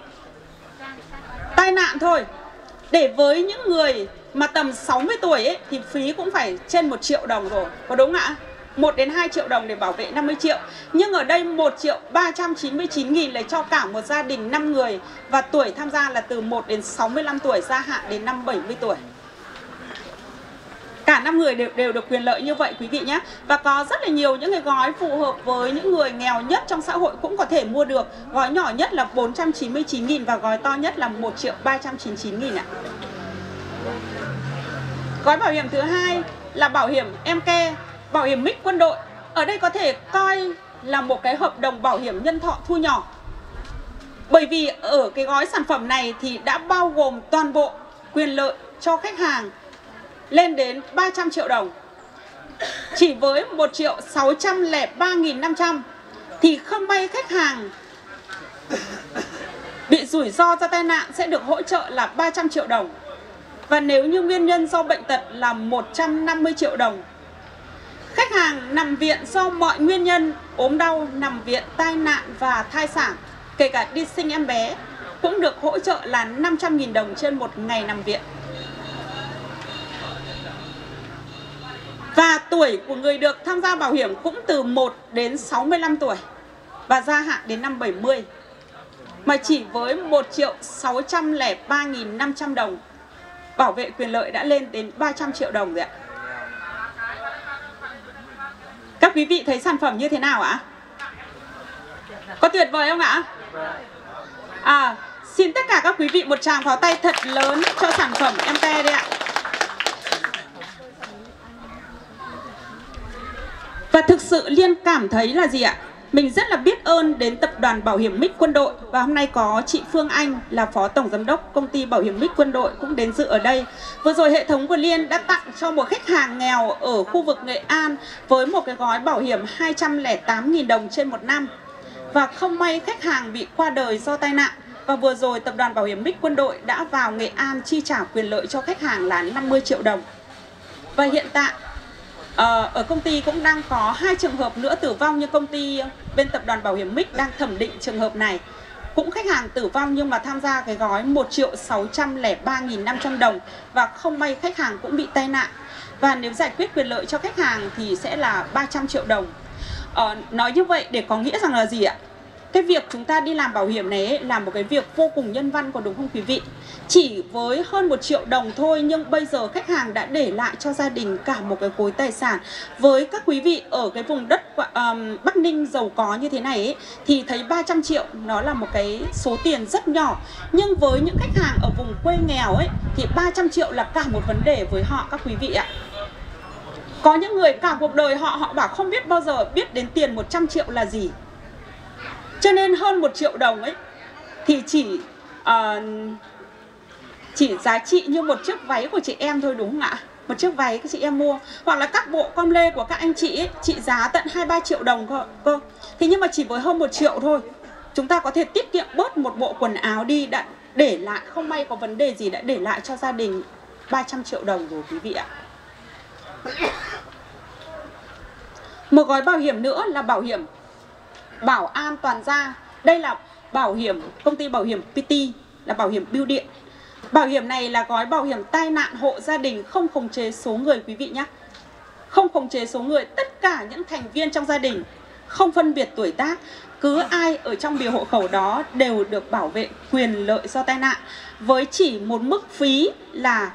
tai nạn thôi, để với những người mà tầm 60 tuổi ấy, thì phí cũng phải trên 1 triệu đồng rồi, có đúng ạ? 1 đến 2 triệu đồng để bảo vệ 50 triệu. Nhưng ở đây 1.399.000 là cho cả một gia đình 5 người. Và tuổi tham gia là từ 1 đến 65 tuổi, gia hạn đến năm 70 tuổi. cả 5 người đều được quyền lợi như vậy quý vị nhé. Và có rất là nhiều những cái gói phù hợp với những người nghèo nhất trong xã hội cũng có thể mua được. Gói nhỏ nhất là 499.000 và gói to nhất là 1.399.000 ạ. Gói bảo hiểm thứ hai là bảo hiểm em ke, bảo hiểm MIC quân đội. Ở đây có thể coi là một cái hợp đồng bảo hiểm nhân thọ thu nhỏ. Bởi vì ở cái gói sản phẩm này thì đã bao gồm toàn bộ quyền lợi cho khách hàng lên đến 300 triệu đồng. Chỉ với 1.603.500 thì không may khách hàng bị rủi ro do tai nạn sẽ được hỗ trợ là 300 triệu đồng. Và nếu như nguyên nhân do bệnh tật là 150 triệu đồng. Khách hàng nằm viện do mọi nguyên nhân, ốm đau, nằm viện, tai nạn và thai sản, kể cả đi sinh em bé, cũng được hỗ trợ là 500.000 đồng trên một ngày nằm viện. Và tuổi của người được tham gia bảo hiểm cũng từ 1 đến 65 tuổi và gia hạn đến năm 70. Mà chỉ với 1.603.500 đồng, bảo vệ quyền lợi đã lên đến 300 triệu đồng rồi ạ. Các quý vị thấy sản phẩm như thế nào ạ? Có tuyệt vời không ạ? Xin tất cả các quý vị một tràng pháo tay thật lớn cho sản phẩm em ke đây ạ. Và thực sự Liên cảm thấy là gì ạ? Mình rất là biết ơn đến tập đoàn Bảo hiểm MIC Quân đội. Và hôm nay có chị Phương Anh là Phó Tổng Giám đốc công ty Bảo hiểm MIC Quân đội cũng đến dự ở đây. Vừa rồi hệ thống của Liên đã tặng cho một khách hàng nghèo ở khu vực Nghệ An với một cái gói bảo hiểm 208.000 đồng trên một năm. Và không may khách hàng bị qua đời do tai nạn. Và vừa rồi tập đoàn Bảo hiểm MIC Quân đội đã vào Nghệ An chi trả quyền lợi cho khách hàng là 50 triệu đồng. Và hiện tại ở công ty cũng đang có 2 trường hợp nữa tử vong, nhưng công ty bên tập đoàn Bảo hiểm MIC đang thẩm định trường hợp này. Cũng khách hàng tử vong nhưng mà tham gia cái gói 1.603.500 đồng. Và không may khách hàng cũng bị tai nạn. Và nếu giải quyết quyền lợi cho khách hàng thì sẽ là 300 triệu đồng. Nói như vậy để có nghĩa rằng là gì ạ? Cái việc chúng ta đi làm bảo hiểm này là một cái việc vô cùng nhân văn, có đúng không quý vị? Chỉ với hơn 1 triệu đồng thôi nhưng bây giờ khách hàng đã để lại cho gia đình cả một cái khối tài sản. Với các quý vị ở cái vùng đất Bắc Ninh giàu có như thế này ấy, thì thấy 300 triệu nó là một cái số tiền rất nhỏ. Nhưng với những khách hàng ở vùng quê nghèo ấy thì 300 triệu là cả một vấn đề với họ các quý vị ạ. Có những người cả cuộc đời họ bảo không biết bao giờ biết đến tiền 100 triệu là gì. Cho nên hơn 1 triệu đồng ấy thì chỉ giá trị như một chiếc váy của chị em thôi, đúng không ạ? Một chiếc váy các chị em mua. Hoặc là các bộ com lê của các anh chị ấy, trị giá tận 2-3 triệu đồng cơ. Thế nhưng mà chỉ với hơn 1 triệu thôi, chúng ta có thể tiết kiệm bớt một bộ quần áo đi, đã để lại, không may có vấn đề gì đã để lại cho gia đình 300 triệu đồng rồi quý vị ạ. Một gói bảo hiểm nữa là bảo hiểm bảo an toàn gia. Đây là bảo hiểm công ty bảo hiểm PT, là bảo hiểm bưu điện. Bảo hiểm này là gói bảo hiểm tai nạn hộ gia đình không khống chế số người quý vị nhé. Không khống chế số người, tất cả những thành viên trong gia đình, không phân biệt tuổi tác, cứ ai ở trong bìa hộ khẩu đó đều được bảo vệ quyền lợi do tai nạn với chỉ một mức phí là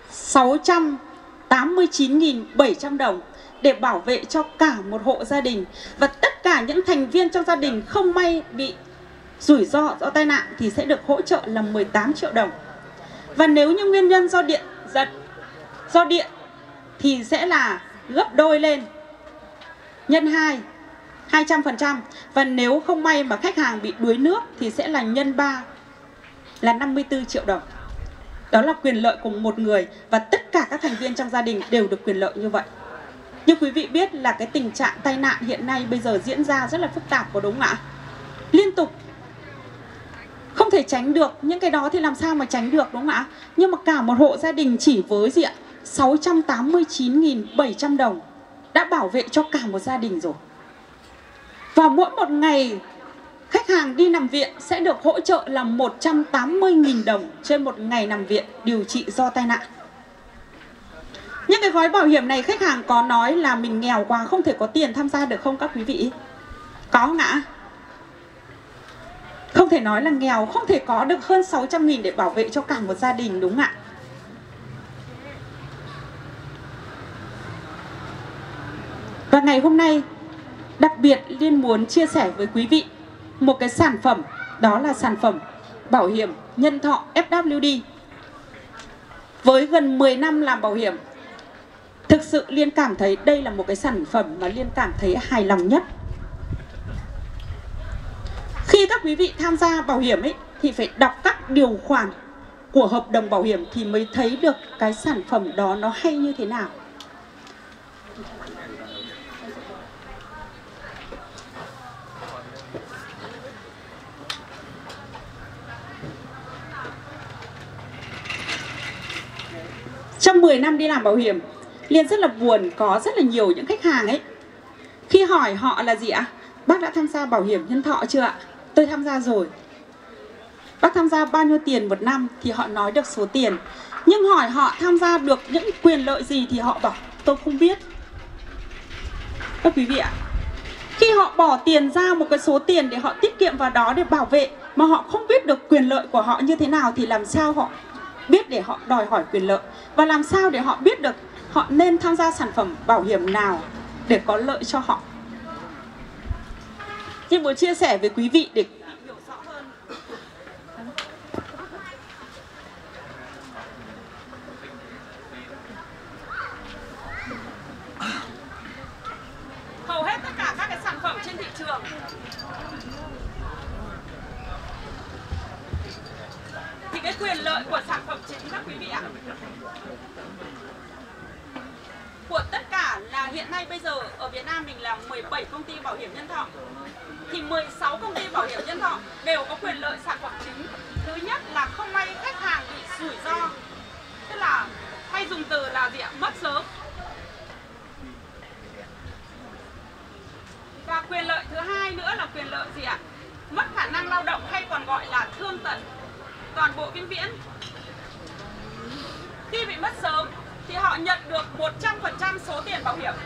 689.700 đồng để bảo vệ cho cả một hộ gia đình. Và tất cả những thành viên trong gia đình không may bị rủi ro do tai nạn thì sẽ được hỗ trợ là 18 triệu đồng. Và nếu như nguyên nhân do điện thì sẽ là gấp đôi lên, nhân 200%. Và nếu không may mà khách hàng bị đuối nước thì sẽ là nhân 3, là 54 triệu đồng. Đó là quyền lợi của một người và tất cả các thành viên trong gia đình đều được quyền lợi như vậy. Nhưng quý vị biết là cái tình trạng tai nạn hiện nay bây giờ diễn ra rất là phức tạp, có đúng không ạ? Liên tục, không thể tránh được. Những cái đó thì làm sao mà tránh được, đúng không ạ? Nhưng mà cả một hộ gia đình chỉ với gì ạ? 689.700 đồng đã bảo vệ cho cả một gia đình rồi. Và mỗi một ngày khách hàng đi nằm viện sẽ được hỗ trợ là 180.000 đồng trên một ngày nằm viện điều trị do tai nạn. Những cái gói bảo hiểm này khách hàng có nói là mình nghèo quá không thể có tiền tham gia được không các quý vị? Có không ạ? Không thể nói là nghèo, không thể có được hơn 600.000 để bảo vệ cho cả một gia đình, đúng không ạ? Và ngày hôm nay đặc biệt Liên muốn chia sẻ với quý vị một cái sản phẩm, đó là sản phẩm bảo hiểm nhân thọ FWD. Với gần 10 năm làm bảo hiểm, thực sự Liên cảm thấy đây là một cái sản phẩm mà Liên cảm thấy hài lòng nhất. Khi các quý vị tham gia bảo hiểm ấy thì phải đọc các điều khoản của hợp đồng bảo hiểm thì mới thấy được cái sản phẩm đó nó hay như thế nào. Trong 10 năm đi làm bảo hiểm, Liên rất là buồn, có rất là nhiều những khách hàng ấy. Khi hỏi họ là gì ạ? Bác đã tham gia bảo hiểm nhân thọ chưa ạ? Tôi tham gia rồi. Bác tham gia bao nhiêu tiền một năm? Thì họ nói được số tiền. Nhưng hỏi họ tham gia được những quyền lợi gì thì họ bảo tôi không biết. Các quý vị ạ, khi họ bỏ tiền ra một cái số tiền để họ tiết kiệm vào đó để bảo vệ mà họ không biết được quyền lợi của họ như thế nào thì làm sao họ biết để họ đòi hỏi quyền lợi, và làm sao để họ biết được họ nên tham gia sản phẩm bảo hiểm nào để có lợi cho họ. Tôi muốn chia sẻ với quý vị để hiểu rõ hơn. Hầu hết tất cả các cái sản phẩm trên thị trường thì cái quyền lợi của sản phẩm chính các quý vị ạ, của tất cả là hiện nay bây giờ ở Việt Nam mình là 17 công ty bảo hiểm nhân thọ, thì 16 công ty bảo hiểm nhân thọ đều có quyền lợi sản phẩm chính. Thứ nhất là không may khách hàng bị rủi ro, tức là hay dùng từ là gì ạ? Mất sớm. Và quyền lợi thứ hai nữa là quyền lợi gì ạ? Mất khả năng lao động hay còn gọi là thương tật toàn bộ vĩnh viễn. Khi bị mất sớm thì họ nhận được 100% số tiền bảo hiểm.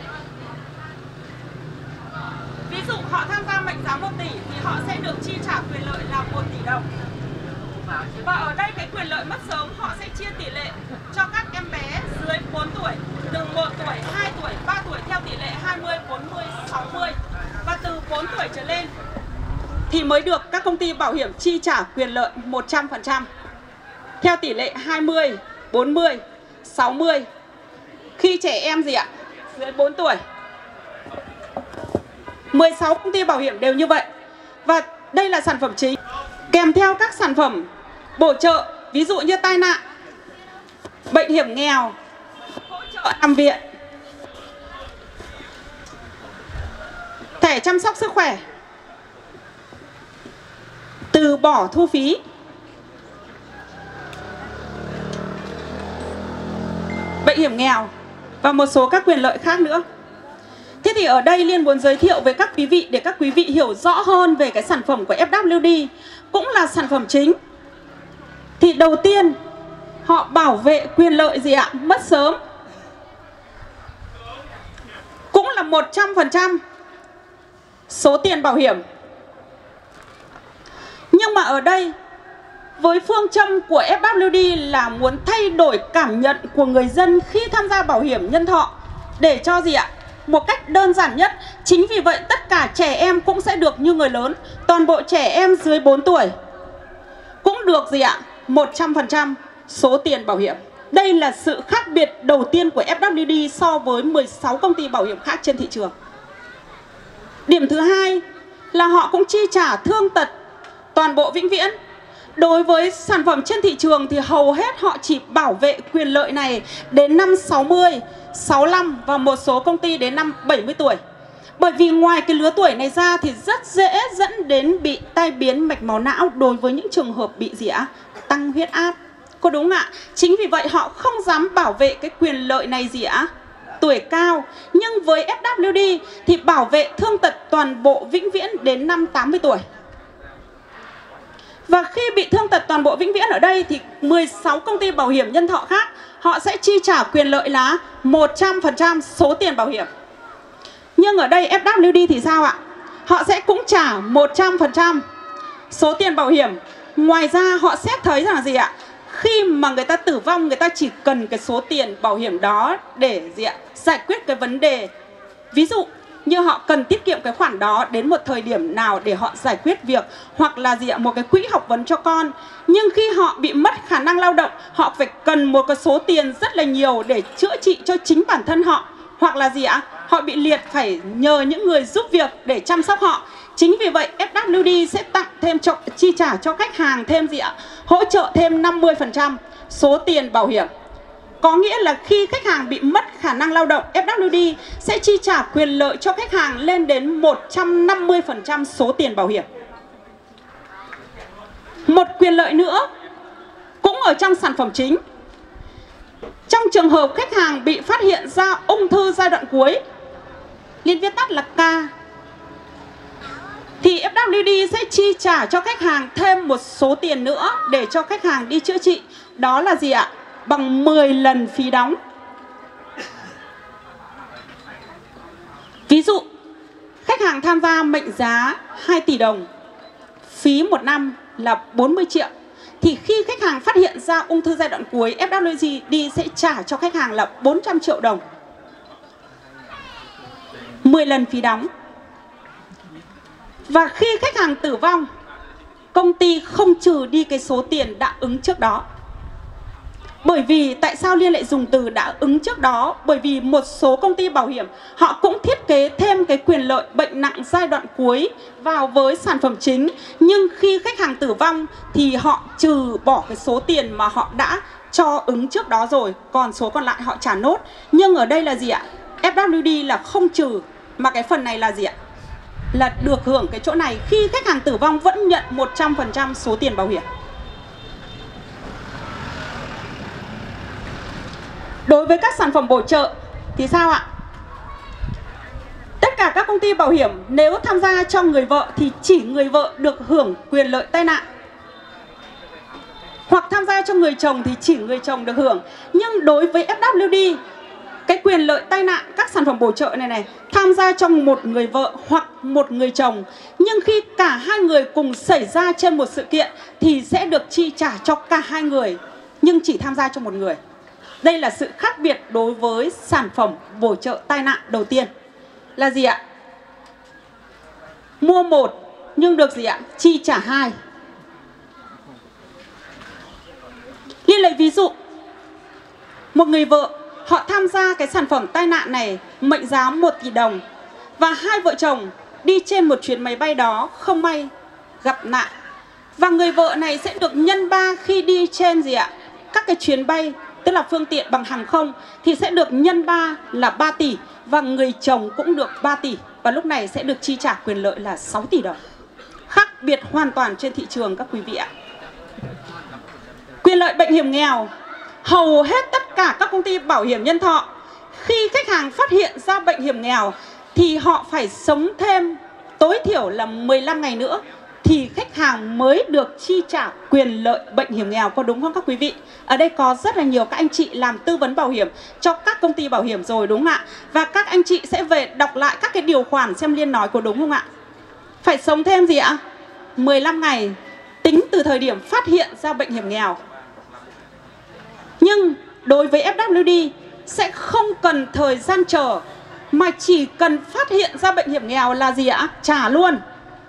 Ví dụ họ tham gia mệnh giá 1 tỷ thì họ sẽ được chi trả quyền lợi là 1 tỷ đồng. Và ở đây cái quyền lợi mất sớm họ sẽ chia tỷ lệ cho các em bé dưới 4 tuổi, từ 1 tuổi, 2 tuổi, 3 tuổi theo tỷ lệ 20, 40, 60. Và từ 4 tuổi trở lên thì mới được các công ty bảo hiểm chi trả quyền lợi 100% theo tỷ lệ 20, 40, 60. Khi trẻ em gì ạ? Dưới 4 tuổi. 16 công ty bảo hiểm đều như vậy. Và đây là sản phẩm chính. Kèm theo các sản phẩm bổ trợ, ví dụ như tai nạn, bệnh hiểm nghèo, hỗ trợ nằm viện, thẻ chăm sóc sức khỏe, từ bỏ thu phí, bệnh hiểm nghèo và một số các quyền lợi khác nữa. Thế thì ở đây Liên muốn giới thiệu với các quý vị để các quý vị hiểu rõ hơn về cái sản phẩm của FWD, cũng là sản phẩm chính. Thì đầu tiên họ bảo vệ quyền lợi gì ạ? Mất sớm, cũng là 100% số tiền bảo hiểm. Nhưng mà ở đây với phương châm của FWD là muốn thay đổi cảm nhận của người dân khi tham gia bảo hiểm nhân thọ để cho gì ạ? Một cách đơn giản nhất. Chính vì vậy tất cả trẻ em cũng sẽ được như người lớn. Toàn bộ trẻ em dưới 4 tuổi cũng được gì ạ? 100% số tiền bảo hiểm. Đây là sự khác biệt đầu tiên của FWD so với 16 công ty bảo hiểm khác trên thị trường. Điểm thứ hai là họ cũng chi trả thương tật toàn bộ vĩnh viễn. Đối với sản phẩm trên thị trường thì hầu hết họ chỉ bảo vệ quyền lợi này đến năm 60, 65 và một số công ty đến năm 70 tuổi. Bởi vì ngoài cái lứa tuổi này ra thì rất dễ dẫn đến bị tai biến mạch máu não đối với những trường hợp bị gì ạ? Tăng huyết áp. Có đúng ạ? Chính vì vậy họ không dám bảo vệ cái quyền lợi này gì ạ? Tuổi cao. Nhưng với FWD thì bảo vệ thương tật toàn bộ vĩnh viễn đến năm 80 tuổi. Và khi bị thương tật toàn bộ vĩnh viễn ở đây thì 16 công ty bảo hiểm nhân thọ khác họ sẽ chi trả quyền lợi là 100% số tiền bảo hiểm. Nhưng ở đây FWD thì sao ạ? Họ sẽ cũng trả 100% số tiền bảo hiểm. Ngoài ra họ xét thấy rằng là gì ạ? Khi mà người ta tử vong, người ta chỉ cần cái số tiền bảo hiểm đó để gì ạ? Giải quyết cái vấn đề. Ví dụ như họ cần tiết kiệm cái khoản đó đến một thời điểm nào để họ giải quyết việc, hoặc là gì ạ, một cái quỹ học vấn cho con. Nhưng khi họ bị mất khả năng lao động, họ phải cần một cái số tiền rất là nhiều để chữa trị cho chính bản thân họ, hoặc là gì ạ, họ bị liệt phải nhờ những người giúp việc để chăm sóc họ. Chính vì vậy FWD sẽ tặng thêm chi trả cho khách hàng thêm gì ạ, hỗ trợ thêm 50% số tiền bảo hiểm. Có nghĩa là khi khách hàng bị mất khả năng lao động, FWD sẽ chi trả quyền lợi cho khách hàng lên đến 150% số tiền bảo hiểm. Một quyền lợi nữa cũng ở trong sản phẩm chính. Trong trường hợp khách hàng bị phát hiện ra ung thư giai đoạn cuối, Liên viết tắt là K, thì FWD sẽ chi trả cho khách hàng thêm một số tiền nữa để cho khách hàng đi chữa trị. Đó là gì ạ? Bằng 10 lần phí đóng. Ví dụ, khách hàng tham gia mệnh giá 2 tỷ đồng, phí một năm là 40 triệu. Thì khi khách hàng phát hiện ra ung thư giai đoạn cuối, FWD sẽ trả cho khách hàng là 400 triệu đồng. 10 lần phí đóng. Và khi khách hàng tử vong, công ty không trừ đi cái số tiền đã ứng trước đó. Bởi vì tại sao Liên lại dùng từ đã ứng trước đó? Bởi vì một số công ty bảo hiểm họ cũng thiết kế thêm cái quyền lợi bệnh nặng giai đoạn cuối vào với sản phẩm chính. Nhưng khi khách hàng tử vong thì họ trừ bỏ cái số tiền mà họ đã cho ứng trước đó rồi, còn số còn lại họ trả nốt. Nhưng ở đây là gì ạ? FWD là không trừ, mà cái phần này là gì ạ? Là được hưởng cái chỗ này khi khách hàng tử vong vẫn nhận 100% số tiền bảo hiểm. Đối với các sản phẩm bổ trợ thì sao ạ? Tất cả các công ty bảo hiểm nếu tham gia cho người vợ thì chỉ người vợ được hưởng quyền lợi tai nạn. Hoặc tham gia cho người chồng thì chỉ người chồng được hưởng. Nhưng đối với FWD, cái quyền lợi tai nạn các sản phẩm bổ trợ này tham gia trong một người vợ hoặc một người chồng, nhưng khi cả hai người cùng xảy ra trên một sự kiện thì sẽ được chi trả cho cả hai người, nhưng chỉ tham gia cho một người. Đây là sự khác biệt đối với sản phẩm bổ trợ tai nạn đầu tiên. Là gì ạ? Mua một nhưng được gì ạ? Chi trả hai. Liên lấy ví dụ, một người vợ họ tham gia cái sản phẩm tai nạn này mệnh giá 1 tỷ đồng, và hai vợ chồng đi trên một chuyến máy bay đó không may gặp nạn, và người vợ này sẽ được nhân 3 khi đi trên gì ạ? Các cái chuyến bay, tức là phương tiện bằng hàng không, thì sẽ được nhân 3 là 3 tỷ, và người chồng cũng được 3 tỷ, và lúc này sẽ được chi trả quyền lợi là 6 tỷ đồng. Khác biệt hoàn toàn trên thị trường các quý vị ạ. Quyền lợi bệnh hiểm nghèo, hầu hết tất cả các công ty bảo hiểm nhân thọ, khi khách hàng phát hiện ra bệnh hiểm nghèo thì họ phải sống thêm tối thiểu là 15 ngày nữa thì khách hàng mới được chi trả quyền lợi bệnh hiểm nghèo, có đúng không các quý vị? Ở đây có rất là nhiều các anh chị làm tư vấn bảo hiểm cho các công ty bảo hiểm rồi đúng không ạ? Và các anh chị sẽ về đọc lại các cái điều khoản xem Liên nói có đúng không ạ? Phải sống thêm gì ạ? 15 ngày tính từ thời điểm phát hiện ra bệnh hiểm nghèo. Nhưng đối với FWD sẽ không cần thời gian chờ, mà chỉ cần phát hiện ra bệnh hiểm nghèo là gì ạ? Trả luôn.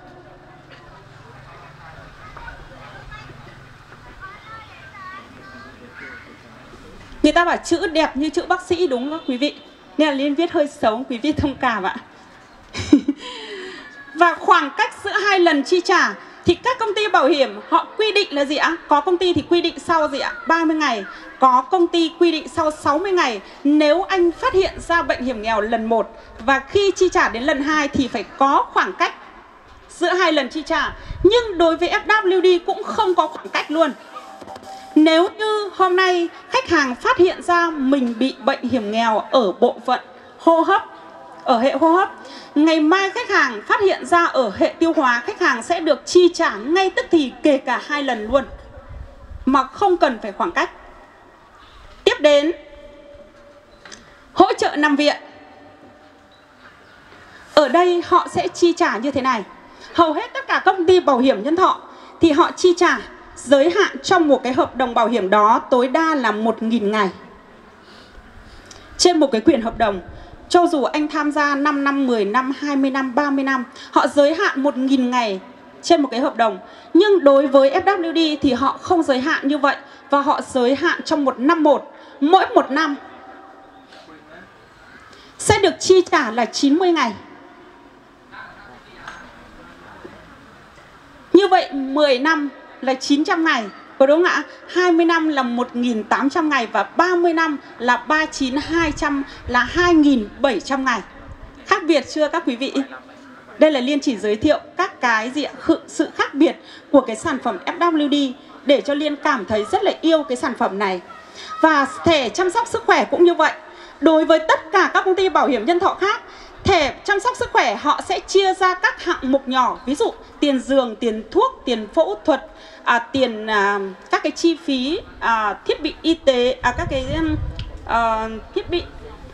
Người ta bảo chữ đẹp như chữ bác sĩ đúng không quý vị? Nên là Liên viết hơi xấu, quý vị thông cảm ạ. Và khoảng cách giữa hai lần chi trả thì các công ty bảo hiểm họ quy định là gì ạ? Có công ty thì quy định sau gì ạ? 30 ngày. Có công ty quy định sau 60 ngày. Nếu anh phát hiện ra bệnh hiểm nghèo lần 1 và khi chi trả đến lần 2 thì phải có khoảng cách giữa hai lần chi trả. Nhưng đối với FWD cũng không có khoảng cách luôn. Nếu như hôm nay khách hàng phát hiện ra mình bị bệnh hiểm nghèo ở bộ phận hô hấp, ở hệ hô hấp, ngày mai khách hàng phát hiện ra ở hệ tiêu hóa, khách hàng sẽ được chi trả ngay tức thì, kể cả hai lần luôn, mà không cần phải khoảng cách. Tiếp đến, hỗ trợ nằm viện. Ở đây họ sẽ chi trả như thế này. Hầu hết tất cả công ty bảo hiểm nhân thọ thì họ chi trả giới hạn trong một cái hợp đồng bảo hiểm đó tối đa là 1.000 ngày. Trên một cái quyển hợp đồng, Cho dù anh tham gia 5 năm, 10 năm, 20 năm, 30 năm, họ giới hạn 1.000 ngày trên một cái hợp đồng. Nhưng đối với FWD thì họ không giới hạn như vậy, và họ giới hạn trong một năm một. Mỗi một năm sẽ được chi trả là 90 ngày. Như vậy 10 năm là 900 ngày, có đúng không ạ? 20 năm là 1.800 ngày, và 30 năm là 39.200 là 2.700 ngày. Khác biệt chưa các quý vị? Đây là Liên chỉ giới thiệu các cái sự khác biệt của cái sản phẩm FWD để cho Liên cảm thấy rất là yêu cái sản phẩm này. Và thẻ chăm sóc sức khỏe cũng như vậy. Đối với tất cả các công ty bảo hiểm nhân thọ khác, thẻ chăm sóc sức khỏe họ sẽ chia ra các hạng mục nhỏ. Ví dụ tiền giường, tiền thuốc, tiền phẫu thuật, tiền các cái chi phí thiết bị y tế, các cái thiết bị,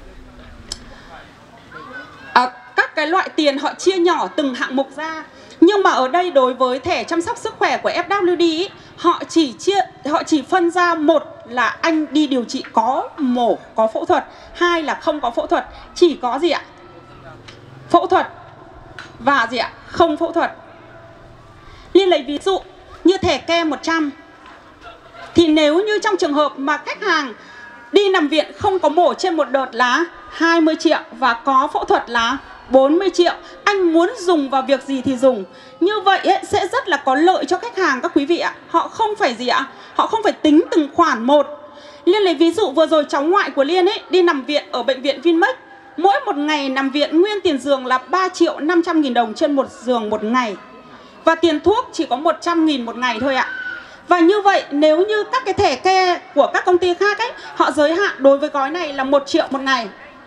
các cái loại tiền họ chia nhỏ từng hạng mục ra. Nhưng mà ở đây đối với thẻ chăm sóc sức khỏe của FWD ý, họ chỉ phân ra, một là anh đi điều trị có mổ, có phẫu thuật, hai là không có phẫu thuật, chỉ có gì ạ? Phẫu thuật và gì ạ? Không phẫu thuật. Liên lấy ví dụ như thẻ Care 100 thì nếu như trong trường hợp mà khách hàng đi nằm viện không có mổ trên một đợt là 20 triệu và có phẫu thuật là 40 triệu, anh muốn dùng vào việc gì thì dùng. Như vậy ấy, sẽ rất là có lợi cho khách hàng các quý vị ạ. Họ không phải gì ạ? Họ không phải tính từng khoản một. Liên lấy ví dụ vừa rồi cháu ngoại của Liên ấy đi nằm viện ở bệnh viện Vinmec. Mỗi một ngày nằm viện nguyên tiền giường là 3.500.000 đồng trên một giường một ngày. Và tiền thuốc chỉ có 100.000 một ngày thôi ạ. Và như vậy nếu như các cái thẻ Care của các công ty khác ấy, họ giới hạn đối với gói này là 1 triệu một ngày.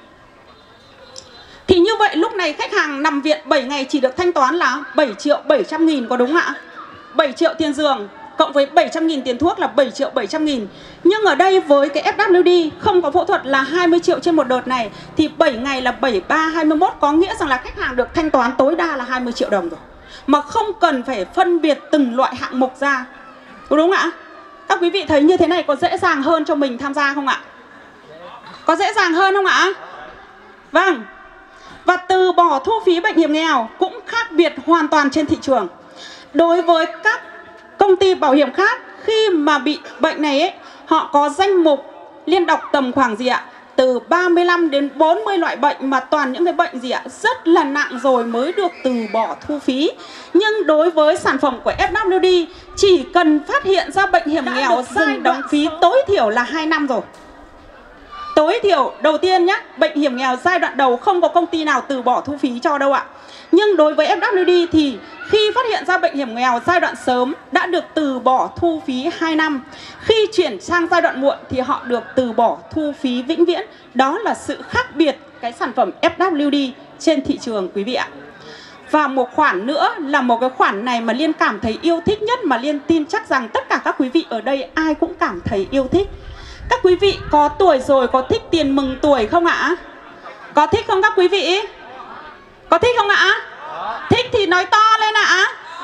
Thì như vậy lúc này khách hàng nằm viện 7 ngày chỉ được thanh toán là 7.700.000, có đúng ạ? 7 triệu tiền giường cộng với 700.000 tiền thuốc là 7.700.000. Nhưng ở đây với cái FWD không có phẫu thuật là 20 triệu trên một đợt này, thì 7 ngày là 7321, có nghĩa rằng là khách hàng được thanh toán tối đa là 20 triệu đồng rồi, mà không cần phải phân biệt từng loại hạng mục ra. Đúng không ạ? Các quý vị thấy như thế này có dễ dàng hơn cho mình tham gia không ạ? Có dễ dàng hơn không ạ? Vâng. Và từ bỏ thu phí bệnh hiểm nghèo cũng khác biệt hoàn toàn trên thị trường. Đối với các công ty bảo hiểm khác, khi mà bị bệnh này ấy, họ có danh mục, Liên đọc tầm khoảng gì ạ? Từ 35 đến 40 loại bệnh, mà toàn những cái bệnh gì ạ? Rất là nặng rồi mới được từ bỏ thu phí. Nhưng đối với sản phẩm của FWD, chỉ cần phát hiện ra bệnh hiểm nghèo, dừng đóng phí tối thiểu là 2 năm rồi. Tối thiểu đầu tiên nhé, bệnh hiểm nghèo giai đoạn đầu không có công ty nào từ bỏ thu phí cho đâu ạ. Nhưng đối với FWD thì khi phát hiện ra bệnh hiểm nghèo giai đoạn sớm đã được từ bỏ thu phí 2 năm. Khi chuyển sang giai đoạn muộn thì họ được từ bỏ thu phí vĩnh viễn. Đó là sự khác biệt cái sản phẩm FWD trên thị trường quý vị ạ. Và một khoản nữa là một cái khoản này mà Liên cảm thấy yêu thích nhất, mà Liên tin chắc rằng tất cả các quý vị ở đây ai cũng cảm thấy yêu thích. Các quý vị có tuổi rồi có thích tiền mừng tuổi không ạ? Có thích không các quý vị? Có thích không ạ? Thích thì nói to lên ạ.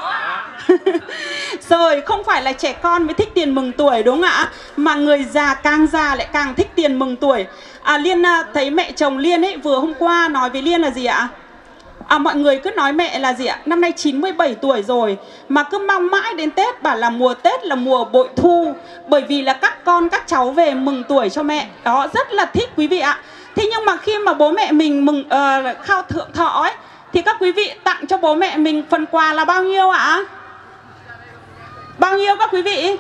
Rồi không phải là trẻ con mới thích tiền mừng tuổi đúng không ạ? Mà người già càng già lại càng thích tiền mừng tuổi. Liên thấy mẹ chồng Liên ấy vừa hôm qua nói với Liên là gì ạ? Mọi người cứ nói mẹ là gì ạ? Năm nay 97 tuổi rồi mà cứ mong mãi đến Tết, bảo là mùa Tết là mùa bội thu, bởi vì là các con các cháu về mừng tuổi cho mẹ. Đó, rất là thích quý vị ạ. Thế nhưng mà khi mà bố mẹ mình mừng khao thượng thọ ấy, thì các quý vị tặng cho bố mẹ mình phần quà là bao nhiêu ạ? Bao nhiêu các quý vị?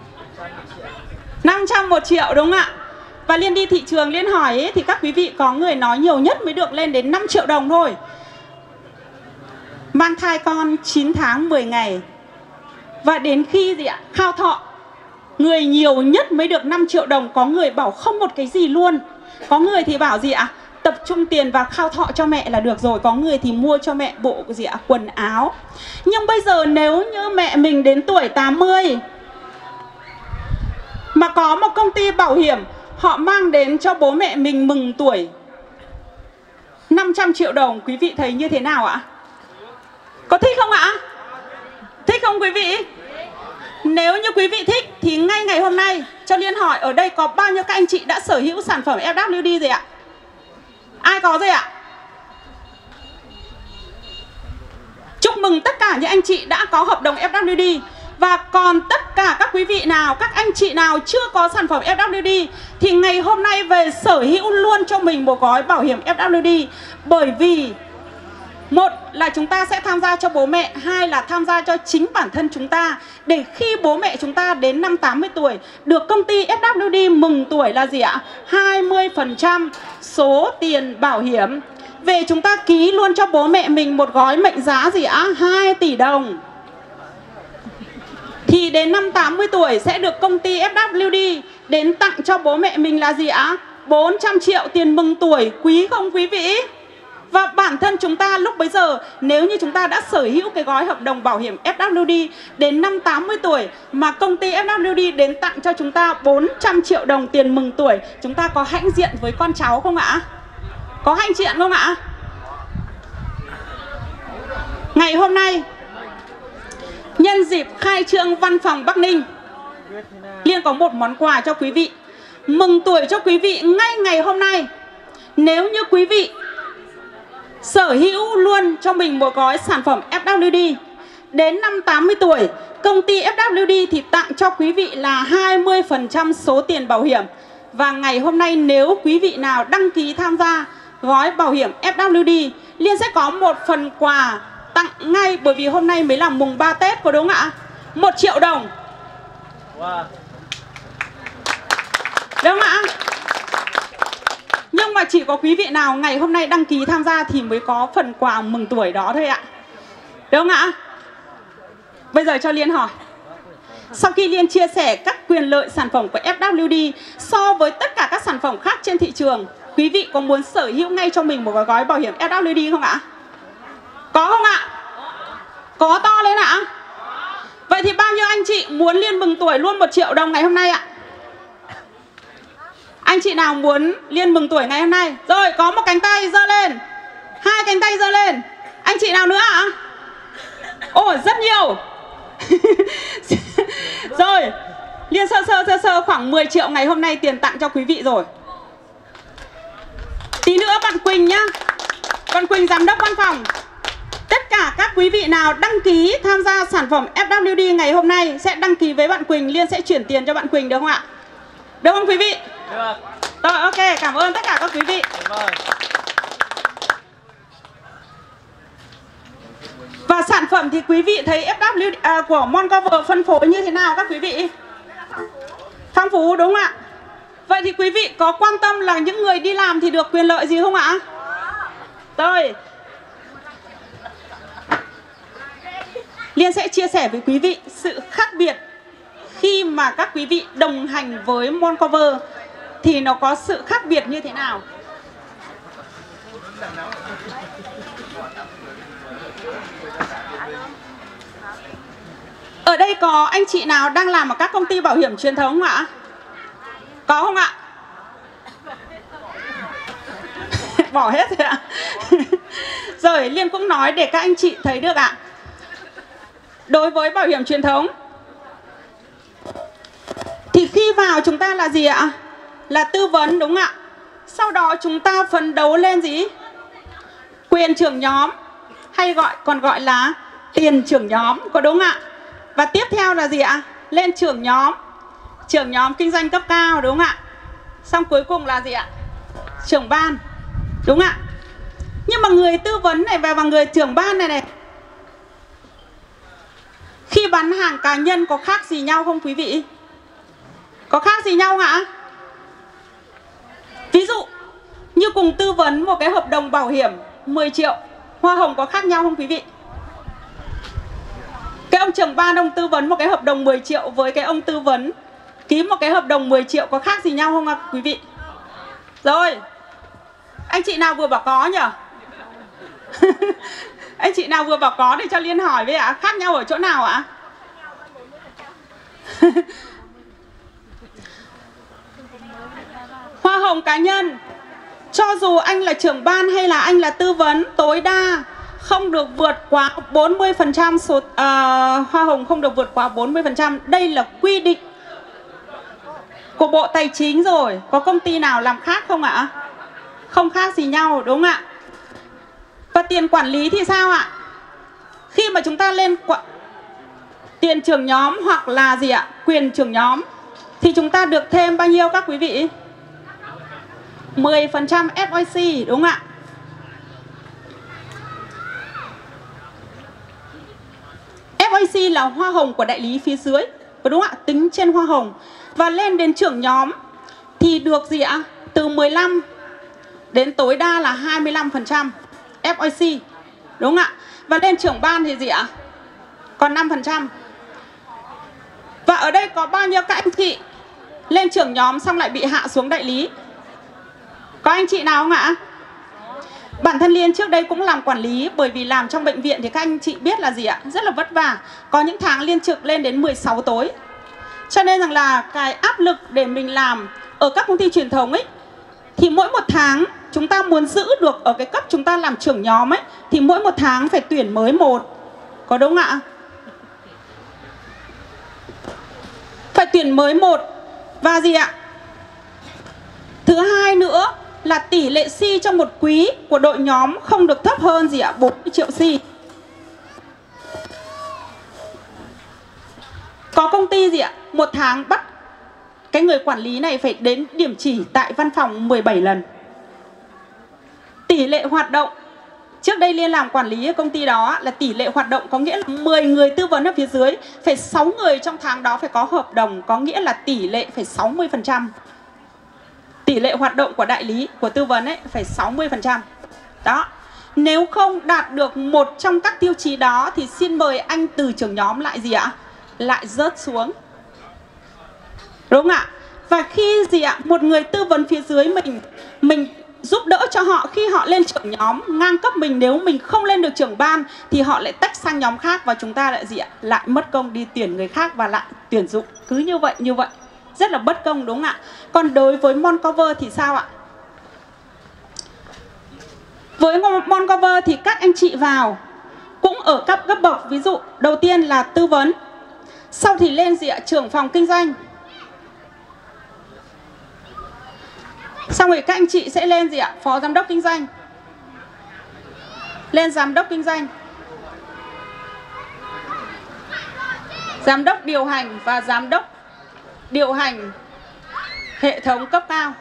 500, 1 triệu đúng không ạ? Và Liên đi thị trường Liên hỏi ấy, thì các quý vị có người nói nhiều nhất mới được lên đến 5 triệu đồng thôi. Mang thai con 9 tháng 10 ngày. Và đến khi gì ạ? Khao thọ, người nhiều nhất mới được 5 triệu đồng. Có người bảo không một cái gì luôn. Có người thì bảo gì ạ? Tập trung tiền vào khao thọ cho mẹ là được rồi. Có người thì mua cho mẹ bộ gì ạ? Quần áo. Nhưng bây giờ nếu như mẹ mình đến tuổi 80 mà có một công ty bảo hiểm họ mang đến cho bố mẹ mình mừng tuổi 500 triệu đồng, quý vị thấy như thế nào ạ? Có thích không ạ? Thích không quý vị? Nếu như quý vị thích thì ngay ngày hôm nay cho Liên hỏi ở đây có bao nhiêu các anh chị đã sở hữu sản phẩm FWD rồi ạ? Ai có rồi ạ? Chúc mừng tất cả những anh chị đã có hợp đồng FWD. Và còn tất cả các quý vị nào, các anh chị nào chưa có sản phẩm FWD thì ngày hôm nay về sở hữu luôn cho mình một gói bảo hiểm FWD. Bởi vì một là chúng ta sẽ tham gia cho bố mẹ, hai là tham gia cho chính bản thân chúng ta. Để khi bố mẹ chúng ta đến năm 80 tuổi được công ty FWD mừng tuổi là gì ạ? 20% số tiền bảo hiểm. Về chúng ta ký luôn cho bố mẹ mình một gói mệnh giá gì ạ? 2 tỷ đồng. Thì đến năm 80 tuổi sẽ được công ty FWD đến tặng cho bố mẹ mình là gì ạ? 400 triệu tiền mừng tuổi, quý không quý vị? Và bản thân chúng ta lúc bấy giờ, nếu như chúng ta đã sở hữu cái gói hợp đồng bảo hiểm FWD đến năm 80 tuổi mà công ty FWD đến tặng cho chúng ta 400 triệu đồng tiền mừng tuổi, chúng ta có hãnh diện với con cháu không ạ? Có hãnh diện không ạ? Ngày hôm nay, nhân dịp khai trương văn phòng Bắc Ninh, Liên có một món quà cho quý vị. Mừng tuổi cho quý vị ngay ngày hôm nay. Nếu như quý vị sở hữu luôn cho mình một gói sản phẩm FWD, đến năm 80 tuổi, công ty FWD thì tặng cho quý vị là 20% số tiền bảo hiểm. Và ngày hôm nay nếu quý vị nào đăng ký tham gia gói bảo hiểm FWD, Liên sẽ có một phần quà tặng ngay, bởi vì hôm nay mới là mùng 3 Tết, có đúng không ạ? 1 triệu đồng. Đúng không ạ? Nhưng mà chỉ có quý vị nào ngày hôm nay đăng ký tham gia thì mới có phần quà mừng tuổi đó thôi ạ. Đúng không ạ? Bây giờ cho Liên hỏi, sau khi Liên chia sẻ các quyền lợi sản phẩm của FWD so với tất cả các sản phẩm khác trên thị trường, quý vị có muốn sở hữu ngay cho mình một gói bảo hiểm FWD không ạ? Có không ạ? Có to lên ạ? Vậy thì bao nhiêu anh chị muốn Liên mừng tuổi luôn 1 triệu đồng ngày hôm nay ạ? Anh chị nào muốn Liên mừng tuổi ngày hôm nay? Rồi, có một cánh tay giơ lên, 2 cánh tay giơ lên. Anh chị nào nữa ạ? Ồ, rất nhiều. Rồi, Liên sơ khoảng 10 triệu ngày hôm nay tiền tặng cho quý vị rồi. Tí nữa bạn Quỳnh nhá, bạn Quỳnh giám đốc văn phòng, tất cả các quý vị nào đăng ký tham gia sản phẩm FWD ngày hôm nay sẽ đăng ký với bạn Quỳnh, Liên sẽ chuyển tiền cho bạn Quỳnh được không ạ? Được không quý vị? Được. Rồi, ok, cảm ơn tất cả các quý vị. Và sản phẩm thì quý vị thấy FWD của Moncover phân phối như thế nào các quý vị? Phong phú đúng không ạ? Vậy thì quý vị có quan tâm là những người đi làm thì được quyền lợi gì không ạ? Rồi, Liên sẽ chia sẻ với quý vị sự khác biệt khi mà các quý vị đồng hành với Moncover thì nó có sự khác biệt như thế nào. Ở đây có anh chị nào đang làm ở các công ty bảo hiểm truyền thống không ạ? Có không ạ? Bỏ hết rồi ạ. Rồi, Liên cũng nói để các anh chị thấy được ạ. Đối với bảo hiểm truyền thống thì khi vào chúng ta là gì ạ? Là tư vấn đúng ạ. Sau đó chúng ta phấn đấu lên gì? Quyền trưởng nhóm, hay còn gọi là tiền trưởng nhóm, có đúng ạ? Và tiếp theo là gì ạ? Lên trưởng nhóm kinh doanh cấp cao, đúng ạ? Xong cuối cùng là gì ạ? Trưởng ban, đúng ạ? Nhưng mà người tư vấn này và người trưởng ban này khi bán hàng cá nhân có khác gì nhau không quý vị? Có khác gì nhau không ạ? Ví dụ như cùng tư vấn một cái hợp đồng bảo hiểm 10 triệu, hoa hồng có khác nhau không quý vị? Cái ông trưởng ban ông tư vấn một cái hợp đồng 10 triệu với cái ông tư vấn ký một cái hợp đồng 10 triệu có khác gì nhau không ạ quý vị? Rồi, anh chị nào vừa bảo có nhỉ? Anh chị nào vừa bảo có để cho Liên hỏi với ạ? Khác nhau ở chỗ nào ạ? Hoa hồng cá nhân, cho dù anh là trưởng ban hay là anh là tư vấn, tối đa không được vượt quá 40% số hoa hồng không được vượt quá 40%. Đây là quy định của Bộ Tài chính rồi. Có công ty nào làm khác không ạ? không khác gì nhau, đúng không ạ? Và tiền quản lý thì sao ạ? Khi mà chúng ta lên tiền trưởng nhóm hoặc là gì ạ? Quyền trưởng nhóm thì chúng ta được thêm bao nhiêu các quý vị? 10% FOIC, đúng không ạ? FOIC là hoa hồng của đại lý phía dưới, đúng không ạ? Tính trên hoa hồng. Và lên đến trưởng nhóm thì được gì ạ? Từ 15 đến tối đa là 25% FOIC, đúng không ạ? Và lên trưởng ban thì gì ạ? Còn 5%. Và ở đây có bao nhiêu các anh chị lên trưởng nhóm xong lại bị hạ xuống đại lý? Có anh chị nào không ạ? Bản thân Liên trước đây cũng làm quản lý, bởi vì làm trong bệnh viện thì các anh chị biết là gì ạ? Rất là vất vả. Có những tháng liên trực lên đến 16 tối. Cho nên rằng là cái áp lực để mình làm ở các công ty truyền thống ấy, thì mỗi một tháng chúng ta muốn giữ được ở cái cấp chúng ta làm trưởng nhóm ấy, thì mỗi một tháng phải tuyển mới một. Có đúng ạ? Phải tuyển mới một. Và gì ạ? Thứ hai nữa là tỷ lệ si trong một quý của đội nhóm không được thấp hơn gì ạ? 40 triệu si. Có công ty gì ạ? Một tháng bắt cái người quản lý này phải đến điểm chỉ tại văn phòng 17 lần. Tỷ lệ hoạt động, trước đây Liên làm quản lý ở công ty đó là tỷ lệ hoạt động có nghĩa là 10 người tư vấn ở phía dưới, phải 6 người trong tháng đó phải có hợp đồng, có nghĩa là tỷ lệ phải 60%. Tỷ lệ hoạt động của đại lý, của tư vấn ấy phải 60%. Đó. Nếu không đạt được một trong các tiêu chí đó thì xin mời anh từ trưởng nhóm lại gì ạ? Lại rớt xuống. Đúng không ạ? Và khi gì ạ? Một người tư vấn phía dưới mình giúp đỡ cho họ khi họ lên trưởng nhóm ngang cấp mình, nếu mình không lên được trưởng ban thì họ lại tách sang nhóm khác và chúng ta lại gì ạ? Lại mất công đi tuyển người khác và lại tuyển dụng. Cứ như vậy. Rất là bất công, đúng không ạ? Còn đối với Moncover thì sao ạ? Với Moncover thì các anh chị vào cũng ở các cấp bậc, ví dụ đầu tiên là tư vấn, sau thì lên gì ạ? Trưởng phòng kinh doanh. Xong rồi các anh chị sẽ lên gì ạ? Phó giám đốc kinh doanh. Lên giám đốc kinh doanh, giám đốc điều hành và giám đốc điều hành hệ thống cấp cao.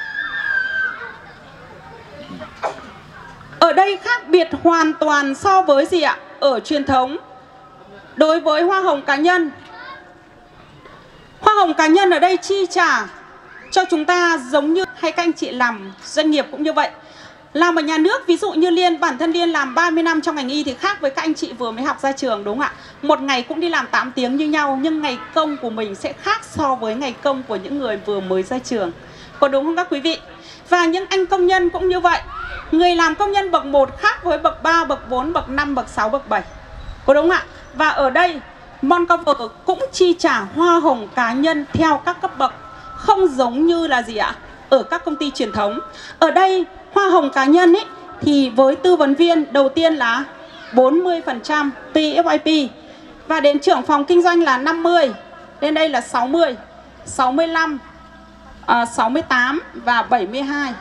Ở đây khác biệt hoàn toàn so với gì ạ? Ở truyền thống. Đối với hoa hồng cá nhân, hoa hồng cá nhân ở đây chi trả cho chúng ta giống như hay các anh chị làm doanh nghiệp cũng như vậy. Làm ở nhà nước, ví dụ như Liên, bản thân Liên làm 30 năm trong ngành y thì khác với các anh chị vừa mới học ra trường, đúng không ạ? Một ngày cũng đi làm 8 tiếng như nhau, nhưng ngày công của mình sẽ khác so với ngày công của những người vừa mới ra trường. Có đúng không các quý vị? Và những anh công nhân cũng như vậy. Người làm công nhân bậc 1 khác với bậc 3, bậc 4, bậc 5, bậc 6, bậc 7. Có đúng không ạ? Và ở đây Moncover cũng chi trả hoa hồng cá nhân theo các cấp bậc, không giống như là gì ạ? Ở các công ty truyền thống. Ở đây hoa hồng cá nhân ấy thì với tư vấn viên đầu tiên là 40% PFIP, và đến trưởng phòng kinh doanh là 50, lên đây là 60, 65, 68 và 72.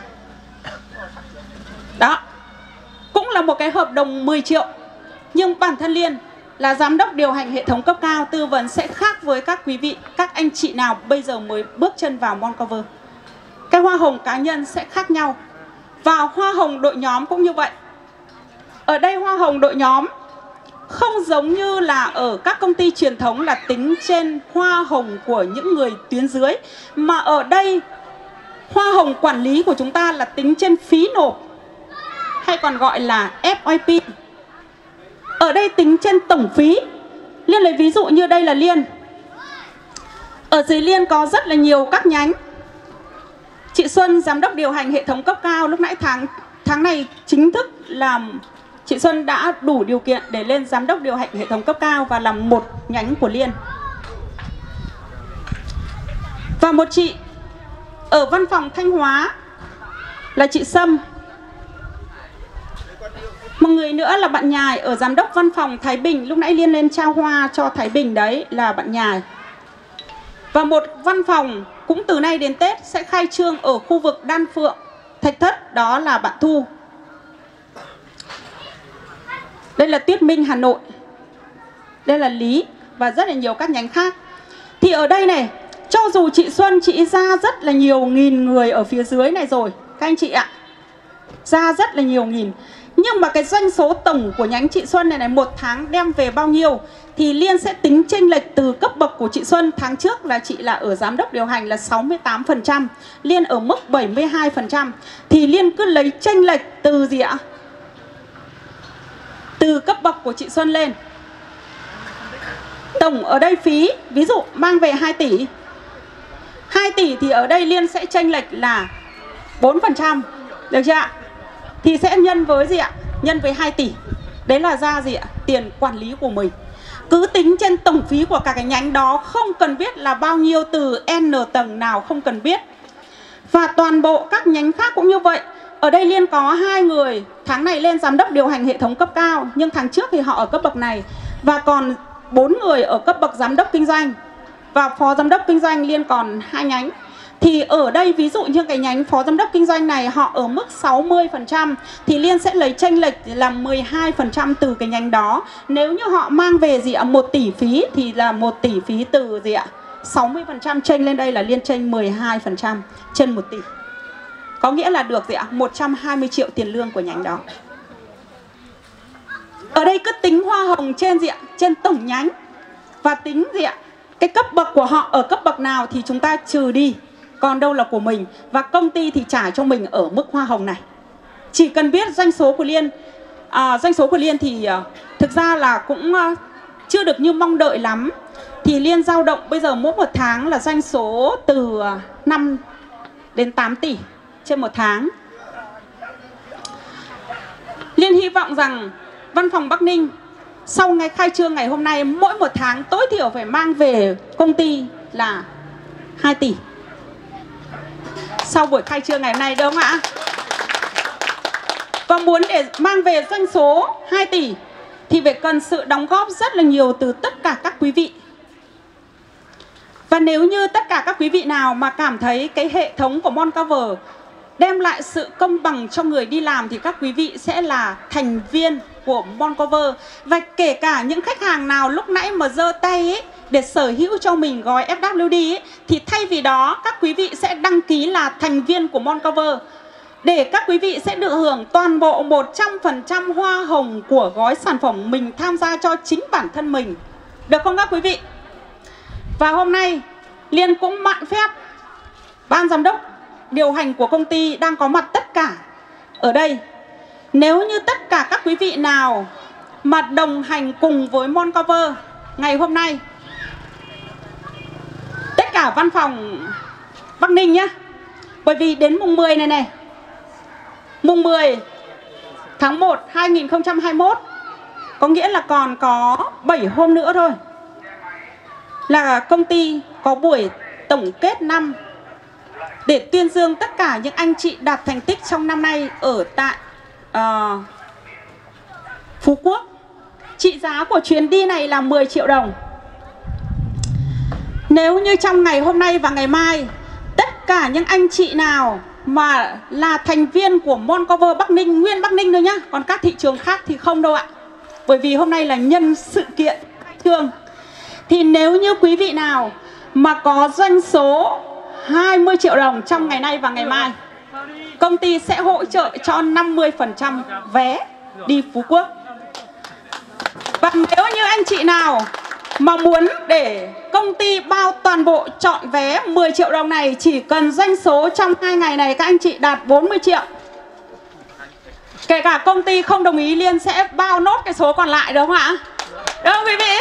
Đó. Cũng là một cái hợp đồng 10 triệu. Nhưng bản thân Liên là giám đốc điều hành hệ thống cấp cao, tư vấn sẽ khác với các quý vị, các anh chị nào bây giờ mới bước chân vào Moncover. Cái hoa hồng cá nhân sẽ khác nhau. Và hoa hồng đội nhóm cũng như vậy. Ở đây hoa hồng đội nhóm không giống như là ở các công ty truyền thống là tính trên hoa hồng của những người tuyến dưới, mà ở đây hoa hồng quản lý của chúng ta là tính trên phí nộp, hay còn gọi là FOIP. Ở đây tính trên tổng phí. Liên lấy ví dụ như đây là Liên. Ở dưới Liên có rất là nhiều các nhánh. Chị Xuân, giám đốc điều hành hệ thống cấp cao, lúc nãy tháng này chính thức làm, chị Xuân đã đủ điều kiện để lên giám đốc điều hành hệ thống cấp cao và làm một nhánh của Liên. Và một chị ở văn phòng Thanh Hóa là chị Sâm. Một người nữa là bạn Nhài ở giám đốc văn phòng Thái Bình, lúc nãy Liên lên trao hoa cho Thái Bình đấy là bạn Nhài. Và một văn phòng cũng từ nay đến Tết sẽ khai trương ở khu vực Đan Phượng Thạch Thất, đó là bạn Thu. Đây là Tuyết Minh Hà Nội. Đây là Lý và rất là nhiều các nhánh khác. Thì ở đây này, cho dù chị Xuân chị ra rất là nhiều nghìn người ở phía dưới này rồi các anh chị ạ, ra rất là nhiều nghìn, nhưng mà cái doanh số tổng của nhánh chị Xuân này một tháng đem về bao nhiêu thì Liên sẽ tính chênh lệch từ cấp bậc của chị Xuân. Tháng trước là chị là ở giám đốc điều hành là 68%, Liên ở mức 72%, thì Liên cứ lấy chênh lệch từ gì ạ? Từ cấp bậc của chị Xuân lên. Tổng ở đây phí, ví dụ mang về 2 tỷ. 2 tỷ thì ở đây Liên sẽ chênh lệch là 4%, được chưa ạ? Thì sẽ nhân với gì ạ? Nhân với 2 tỷ. Đấy là ra gì ạ? Tiền quản lý của mình. Cứ tính trên tổng phí của cả cái nhánh đó, không cần biết là bao nhiêu, từ N tầng nào không cần biết. Và toàn bộ các nhánh khác cũng như vậy. Ở đây Liên có 2 người tháng này lên giám đốc điều hành hệ thống cấp cao, nhưng tháng trước thì họ ở cấp bậc này. Và còn 4 người ở cấp bậc giám đốc kinh doanh. Và phó giám đốc kinh doanh Liên còn 2 nhánh. Thì ở đây ví dụ như cái nhánh phó giám đốc kinh doanh này họ ở mức 60%, thì Liên sẽ lấy chênh lệch là 12% từ cái nhánh đó. Nếu như họ mang về gì ạ? 1 tỷ phí thì là 1 tỷ phí từ gì ạ? 60% chênh lên đây là Liên chênh 12% trên 1 tỷ. Có nghĩa là được gì ạ? 120 triệu tiền lương của nhánh đó. Ở đây cứ tính hoa hồng trên gì ạ? Trên tổng nhánh. Và tính gì ạ? Cái cấp bậc của họ ở cấp bậc nào thì chúng ta trừ đi, còn đâu là của mình. Và công ty thì trả cho mình ở mức hoa hồng này. Chỉ cần biết doanh số của Liên. Doanh số của Liên thì thực ra là cũng chưa được như mong đợi lắm. Thì Liên dao động bây giờ mỗi một tháng là doanh số từ 5 đến 8 tỷ trên một tháng. Liên hy vọng rằng Văn phòng Bắc Ninh sau ngày khai trương ngày hôm nay, mỗi một tháng tối thiểu phải mang về công ty là 2 tỷ. Sau buổi khai trương ngày hôm nay, đúng không ạ? Và muốn để mang về doanh số 2 tỷ thì phải cần sự đóng góp rất là nhiều từ tất cả các quý vị. Và nếu như tất cả các quý vị nào mà cảm thấy cái hệ thống của Moncover đem lại sự công bằng cho người đi làm thì các quý vị sẽ là thành viên của Moncover. Và kể cả những khách hàng nào lúc nãy mà giơ tay ấy, để sở hữu cho mình gói FWD ấy, thì thay vì đó các quý vị sẽ đăng ký là thành viên của Moncover, để các quý vị sẽ được hưởng toàn bộ 100% hoa hồng của gói sản phẩm mình tham gia cho chính bản thân mình. Được không các quý vị? Và hôm nay Liên cũng mạn phép ban giám đốc điều hành của công ty đang có mặt tất cả ở đây. Nếu như tất cả các quý vị nào mà đồng hành cùng với Moncover ngày hôm nay, tất cả văn phòng Bắc Ninh nhé. Bởi vì đến mùng 10 này, mùng 10 tháng 1 2021, có nghĩa là còn có 7 hôm nữa thôi, là công ty có buổi tổng kết năm để tuyên dương tất cả những anh chị đạt thành tích trong năm nay ở tại Phú Quốc. Trị giá của chuyến đi này là 10 triệu đồng. Nếu như trong ngày hôm nay và ngày mai, tất cả những anh chị nào mà là thành viên của Moncover Bắc Ninh, nguyên Bắc Ninh thôi nhá, còn các thị trường khác thì không đâu ạ. Bởi vì hôm nay là nhân sự kiện khai trương. Thì nếu như quý vị nào mà có doanh số 20 triệu đồng trong ngày nay và ngày mai, công ty sẽ hỗ trợ cho 50% vé đi Phú Quốc. Và nếu như anh chị nào mà muốn để công ty bao toàn bộ trọn vé 10 triệu đồng này, chỉ cần doanh số trong 2 ngày này các anh chị đạt 40 triệu. Kể cả công ty không đồng ý, Liên sẽ bao nốt cái số còn lại, đúng không ạ? Đúng không quý vị?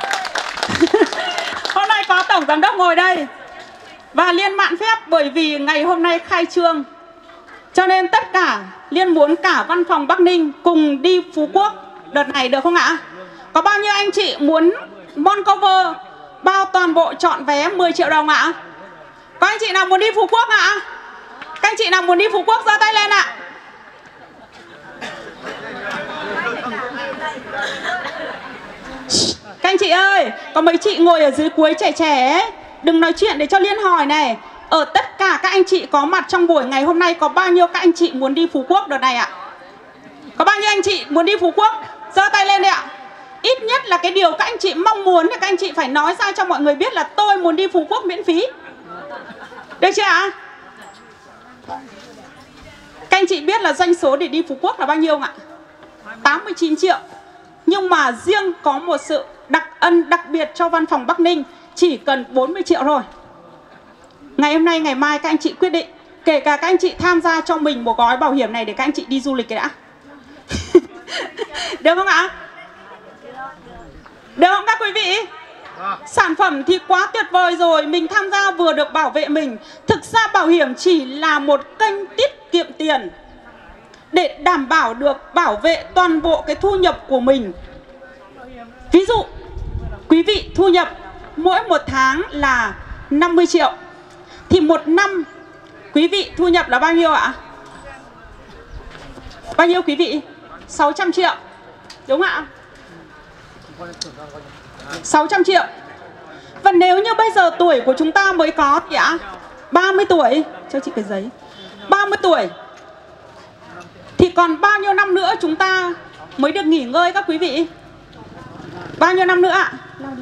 Hôm nay có tổng giám đốc ngồi đây. Và Liên mạn phép bởi vì ngày hôm nay khai trương, cho nên tất cả Liên muốn cả văn phòng Bắc Ninh cùng đi Phú Quốc đợt này, được không ạ? Có bao nhiêu anh chị muốn Moncover bao toàn bộ trọn vé 10 triệu đồng ạ? Có anh chị nào muốn đi Phú Quốc ạ? Các anh chị nào muốn đi Phú Quốc giơ tay lên ạ? Các anh chị ơi, có mấy chị ngồi ở dưới cuối trẻ trẻ ấy, đừng nói chuyện để cho Liên hỏi này. Ở tất cả cả các anh chị có mặt trong buổi ngày hôm nay, có bao nhiêu các anh chị muốn đi Phú Quốc đợt này ạ? Có bao nhiêu anh chị muốn đi Phú Quốc? Giơ tay lên đi ạ. Ít nhất là cái điều các anh chị mong muốn thì các anh chị phải nói ra cho mọi người biết là tôi muốn đi Phú Quốc miễn phí. Được chưa ạ? Các anh chị biết là doanh số để đi Phú Quốc là bao nhiêu không ạ? 89 triệu. Nhưng mà riêng có một sự đặc biệt cho văn phòng Bắc Ninh, chỉ cần 40 triệu thôi. Ngày hôm nay, ngày mai các anh chị quyết định. Kể cả các anh chị tham gia cho mình một gói bảo hiểm này để các anh chị đi du lịch cái đã. Được không ạ? Được không các quý vị? Sản phẩm thì quá tuyệt vời rồi. Mình tham gia vừa được bảo vệ mình. Thực ra bảo hiểm chỉ là một kênh tiết kiệm tiền để đảm bảo được bảo vệ toàn bộ cái thu nhập của mình. Ví dụ quý vị thu nhập mỗi một tháng là 50 triệu thì một năm quý vị thu nhập là bao nhiêu ạ? Bao nhiêu quý vị? 600 triệu. Đúng ạ? 600 triệu. Và nếu như bây giờ tuổi của chúng ta mới có thì 30 tuổi. Cho chị cái giấy. 30 tuổi thì còn bao nhiêu năm nữa chúng ta mới được nghỉ ngơi các quý vị? Bao nhiêu năm nữa ạ?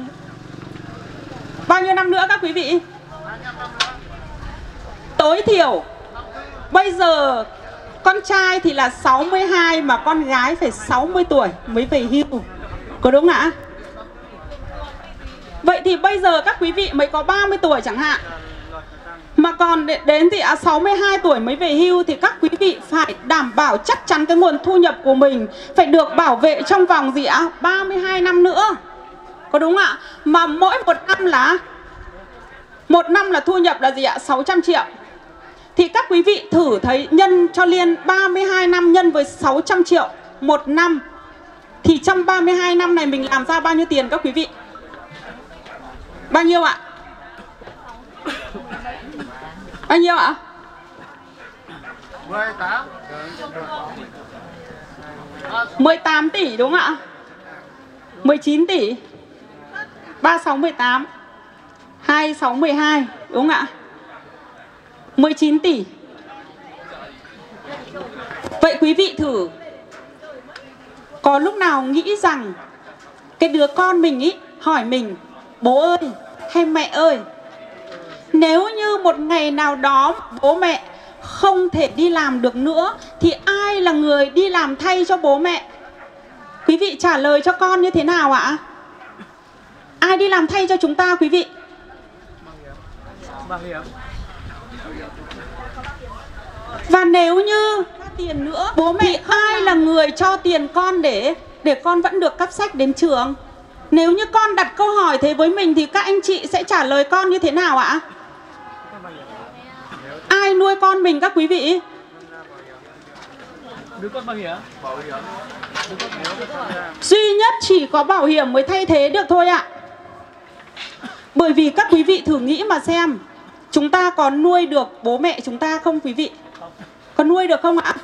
Bao nhiêu năm nữa các quý vị? Tối thiểu bây giờ con trai thì là 62 mà con gái phải 60 tuổi mới về hưu. Có đúng ạ? Vậy thì bây giờ các quý vị mới có 30 tuổi chẳng hạn, mà còn đến thì 62 tuổi mới về hưu thì các quý vị phải đảm bảo chắc chắn cái nguồn thu nhập của mình phải được bảo vệ trong vòng 32 năm nữa. Có đúng ạ? Mà mỗi một năm là thu nhập là 600 triệu. Thì các quý vị thử thấy nhân cho Liên 32 năm nhân với 600 triệu một năm thì trong 32 năm này mình làm ra bao nhiêu tiền các quý vị? Bao nhiêu ạ? Bao nhiêu ạ? 18 tỷ đúng không ạ? 19 tỷ 36 18 26 12 đúng không ạ? 19 tỷ. Vậy quý vị thử có lúc nào nghĩ rằng cái đứa con mình ý hỏi mình: bố ơi hay mẹ ơi, nếu như một ngày nào đó bố mẹ không thể đi làm được nữa thì ai là người đi làm thay cho bố mẹ? Quý vị trả lời cho con như thế nào ạ? Ai đi làm thay cho chúng ta quý vị? Và nếu như tiền nữa, bố mẹ thì ai là người cho tiền con để con vẫn được cắp sách đến trường? Nếu như con đặt câu hỏi thế với mình thì các anh chị sẽ trả lời con như thế nào ạ? Ai nuôi con mình các quý vị? Duy nhất chỉ có bảo hiểm mới thay thế được thôi ạ. Bởi vì các quý vị thử nghĩ mà xem, chúng ta có nuôi được bố mẹ chúng ta không quý vị? Có nuôi được không ạ?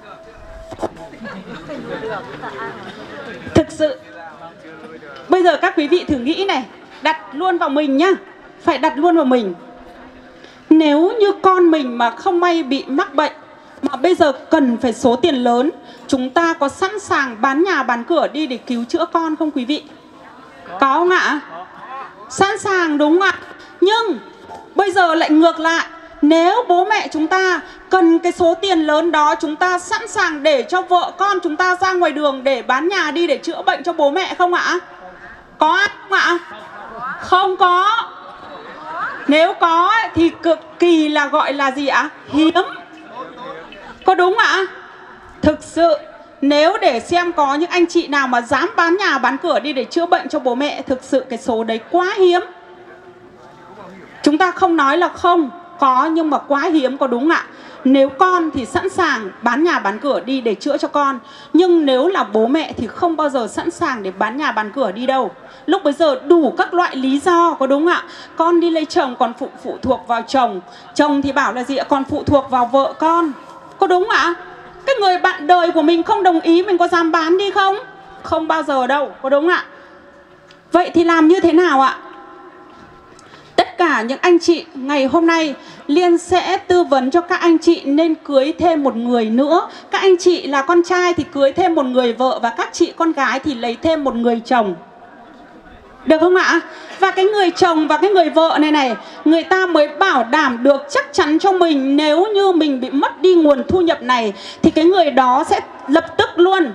Thực sự bây giờ các quý vị thử nghĩ này, đặt luôn vào mình nhá. Phải đặt luôn vào mình. Nếu như con mình mà không may bị mắc bệnh mà bây giờ cần phải số tiền lớn, chúng ta có sẵn sàng bán nhà bán cửa đi để cứu chữa con không quý vị? Có không ạ? Sẵn sàng đúng không ạ? Nhưng bây giờ lại ngược lại, nếu bố mẹ chúng ta cần cái số tiền lớn đó, chúng ta sẵn sàng để cho vợ con chúng ta ra ngoài đường để bán nhà đi để chữa bệnh cho bố mẹ không ạ? Có không ạ? Không có. Nếu có thì cực kỳ là gọi là gì ạ? Hiếm. Có đúng ạ? Thực sự nếu để xem có những anh chị nào mà dám bán nhà bán cửa đi để chữa bệnh cho bố mẹ, thực sự cái số đấy quá hiếm. Chúng ta không nói là không có, nhưng mà quá hiếm, có đúng ạ? Nếu con thì sẵn sàng bán nhà bán cửa đi để chữa cho con, nhưng nếu là bố mẹ thì không bao giờ sẵn sàng để bán nhà bán cửa đi đâu. Lúc bây giờ đủ các loại lý do, có đúng ạ? Con đi lấy chồng còn phụ thuộc vào chồng, chồng thì bảo là gì ạ? Còn phụ thuộc vào vợ con, có đúng ạ? Cái người bạn đời của mình không đồng ý, mình có dám bán đi không? Không bao giờ đâu, có đúng ạ? Vậy thì làm như thế nào ạ? Tất cả những anh chị ngày hôm nay Liên sẽ tư vấn cho các anh chị nên cưới thêm một người nữa. Các anh chị là con trai thì cưới thêm một người vợ, và các chị con gái thì lấy thêm một người chồng. Được không ạ? Và cái người chồng và cái người vợ này người ta mới bảo đảm được chắc chắn cho mình, nếu như mình bị mất đi nguồn thu nhập này thì cái người đó sẽ lập tức luôn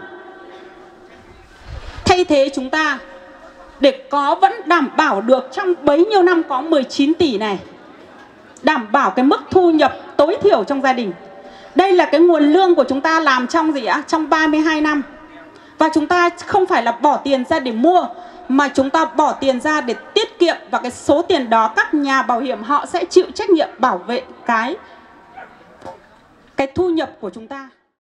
thay thế chúng ta, để có vẫn đảm bảo được trong bấy nhiêu năm có 19 tỷ này, đảm bảo cái mức thu nhập tối thiểu trong gia đình. Đây là cái nguồn lương của chúng ta làm trong gì ạ? Trong 32 năm. Và chúng ta không phải là bỏ tiền ra để mua, mà chúng ta bỏ tiền ra để tiết kiệm, và cái số tiền đó các nhà bảo hiểm họ sẽ chịu trách nhiệm bảo vệ cái thu nhập của chúng ta.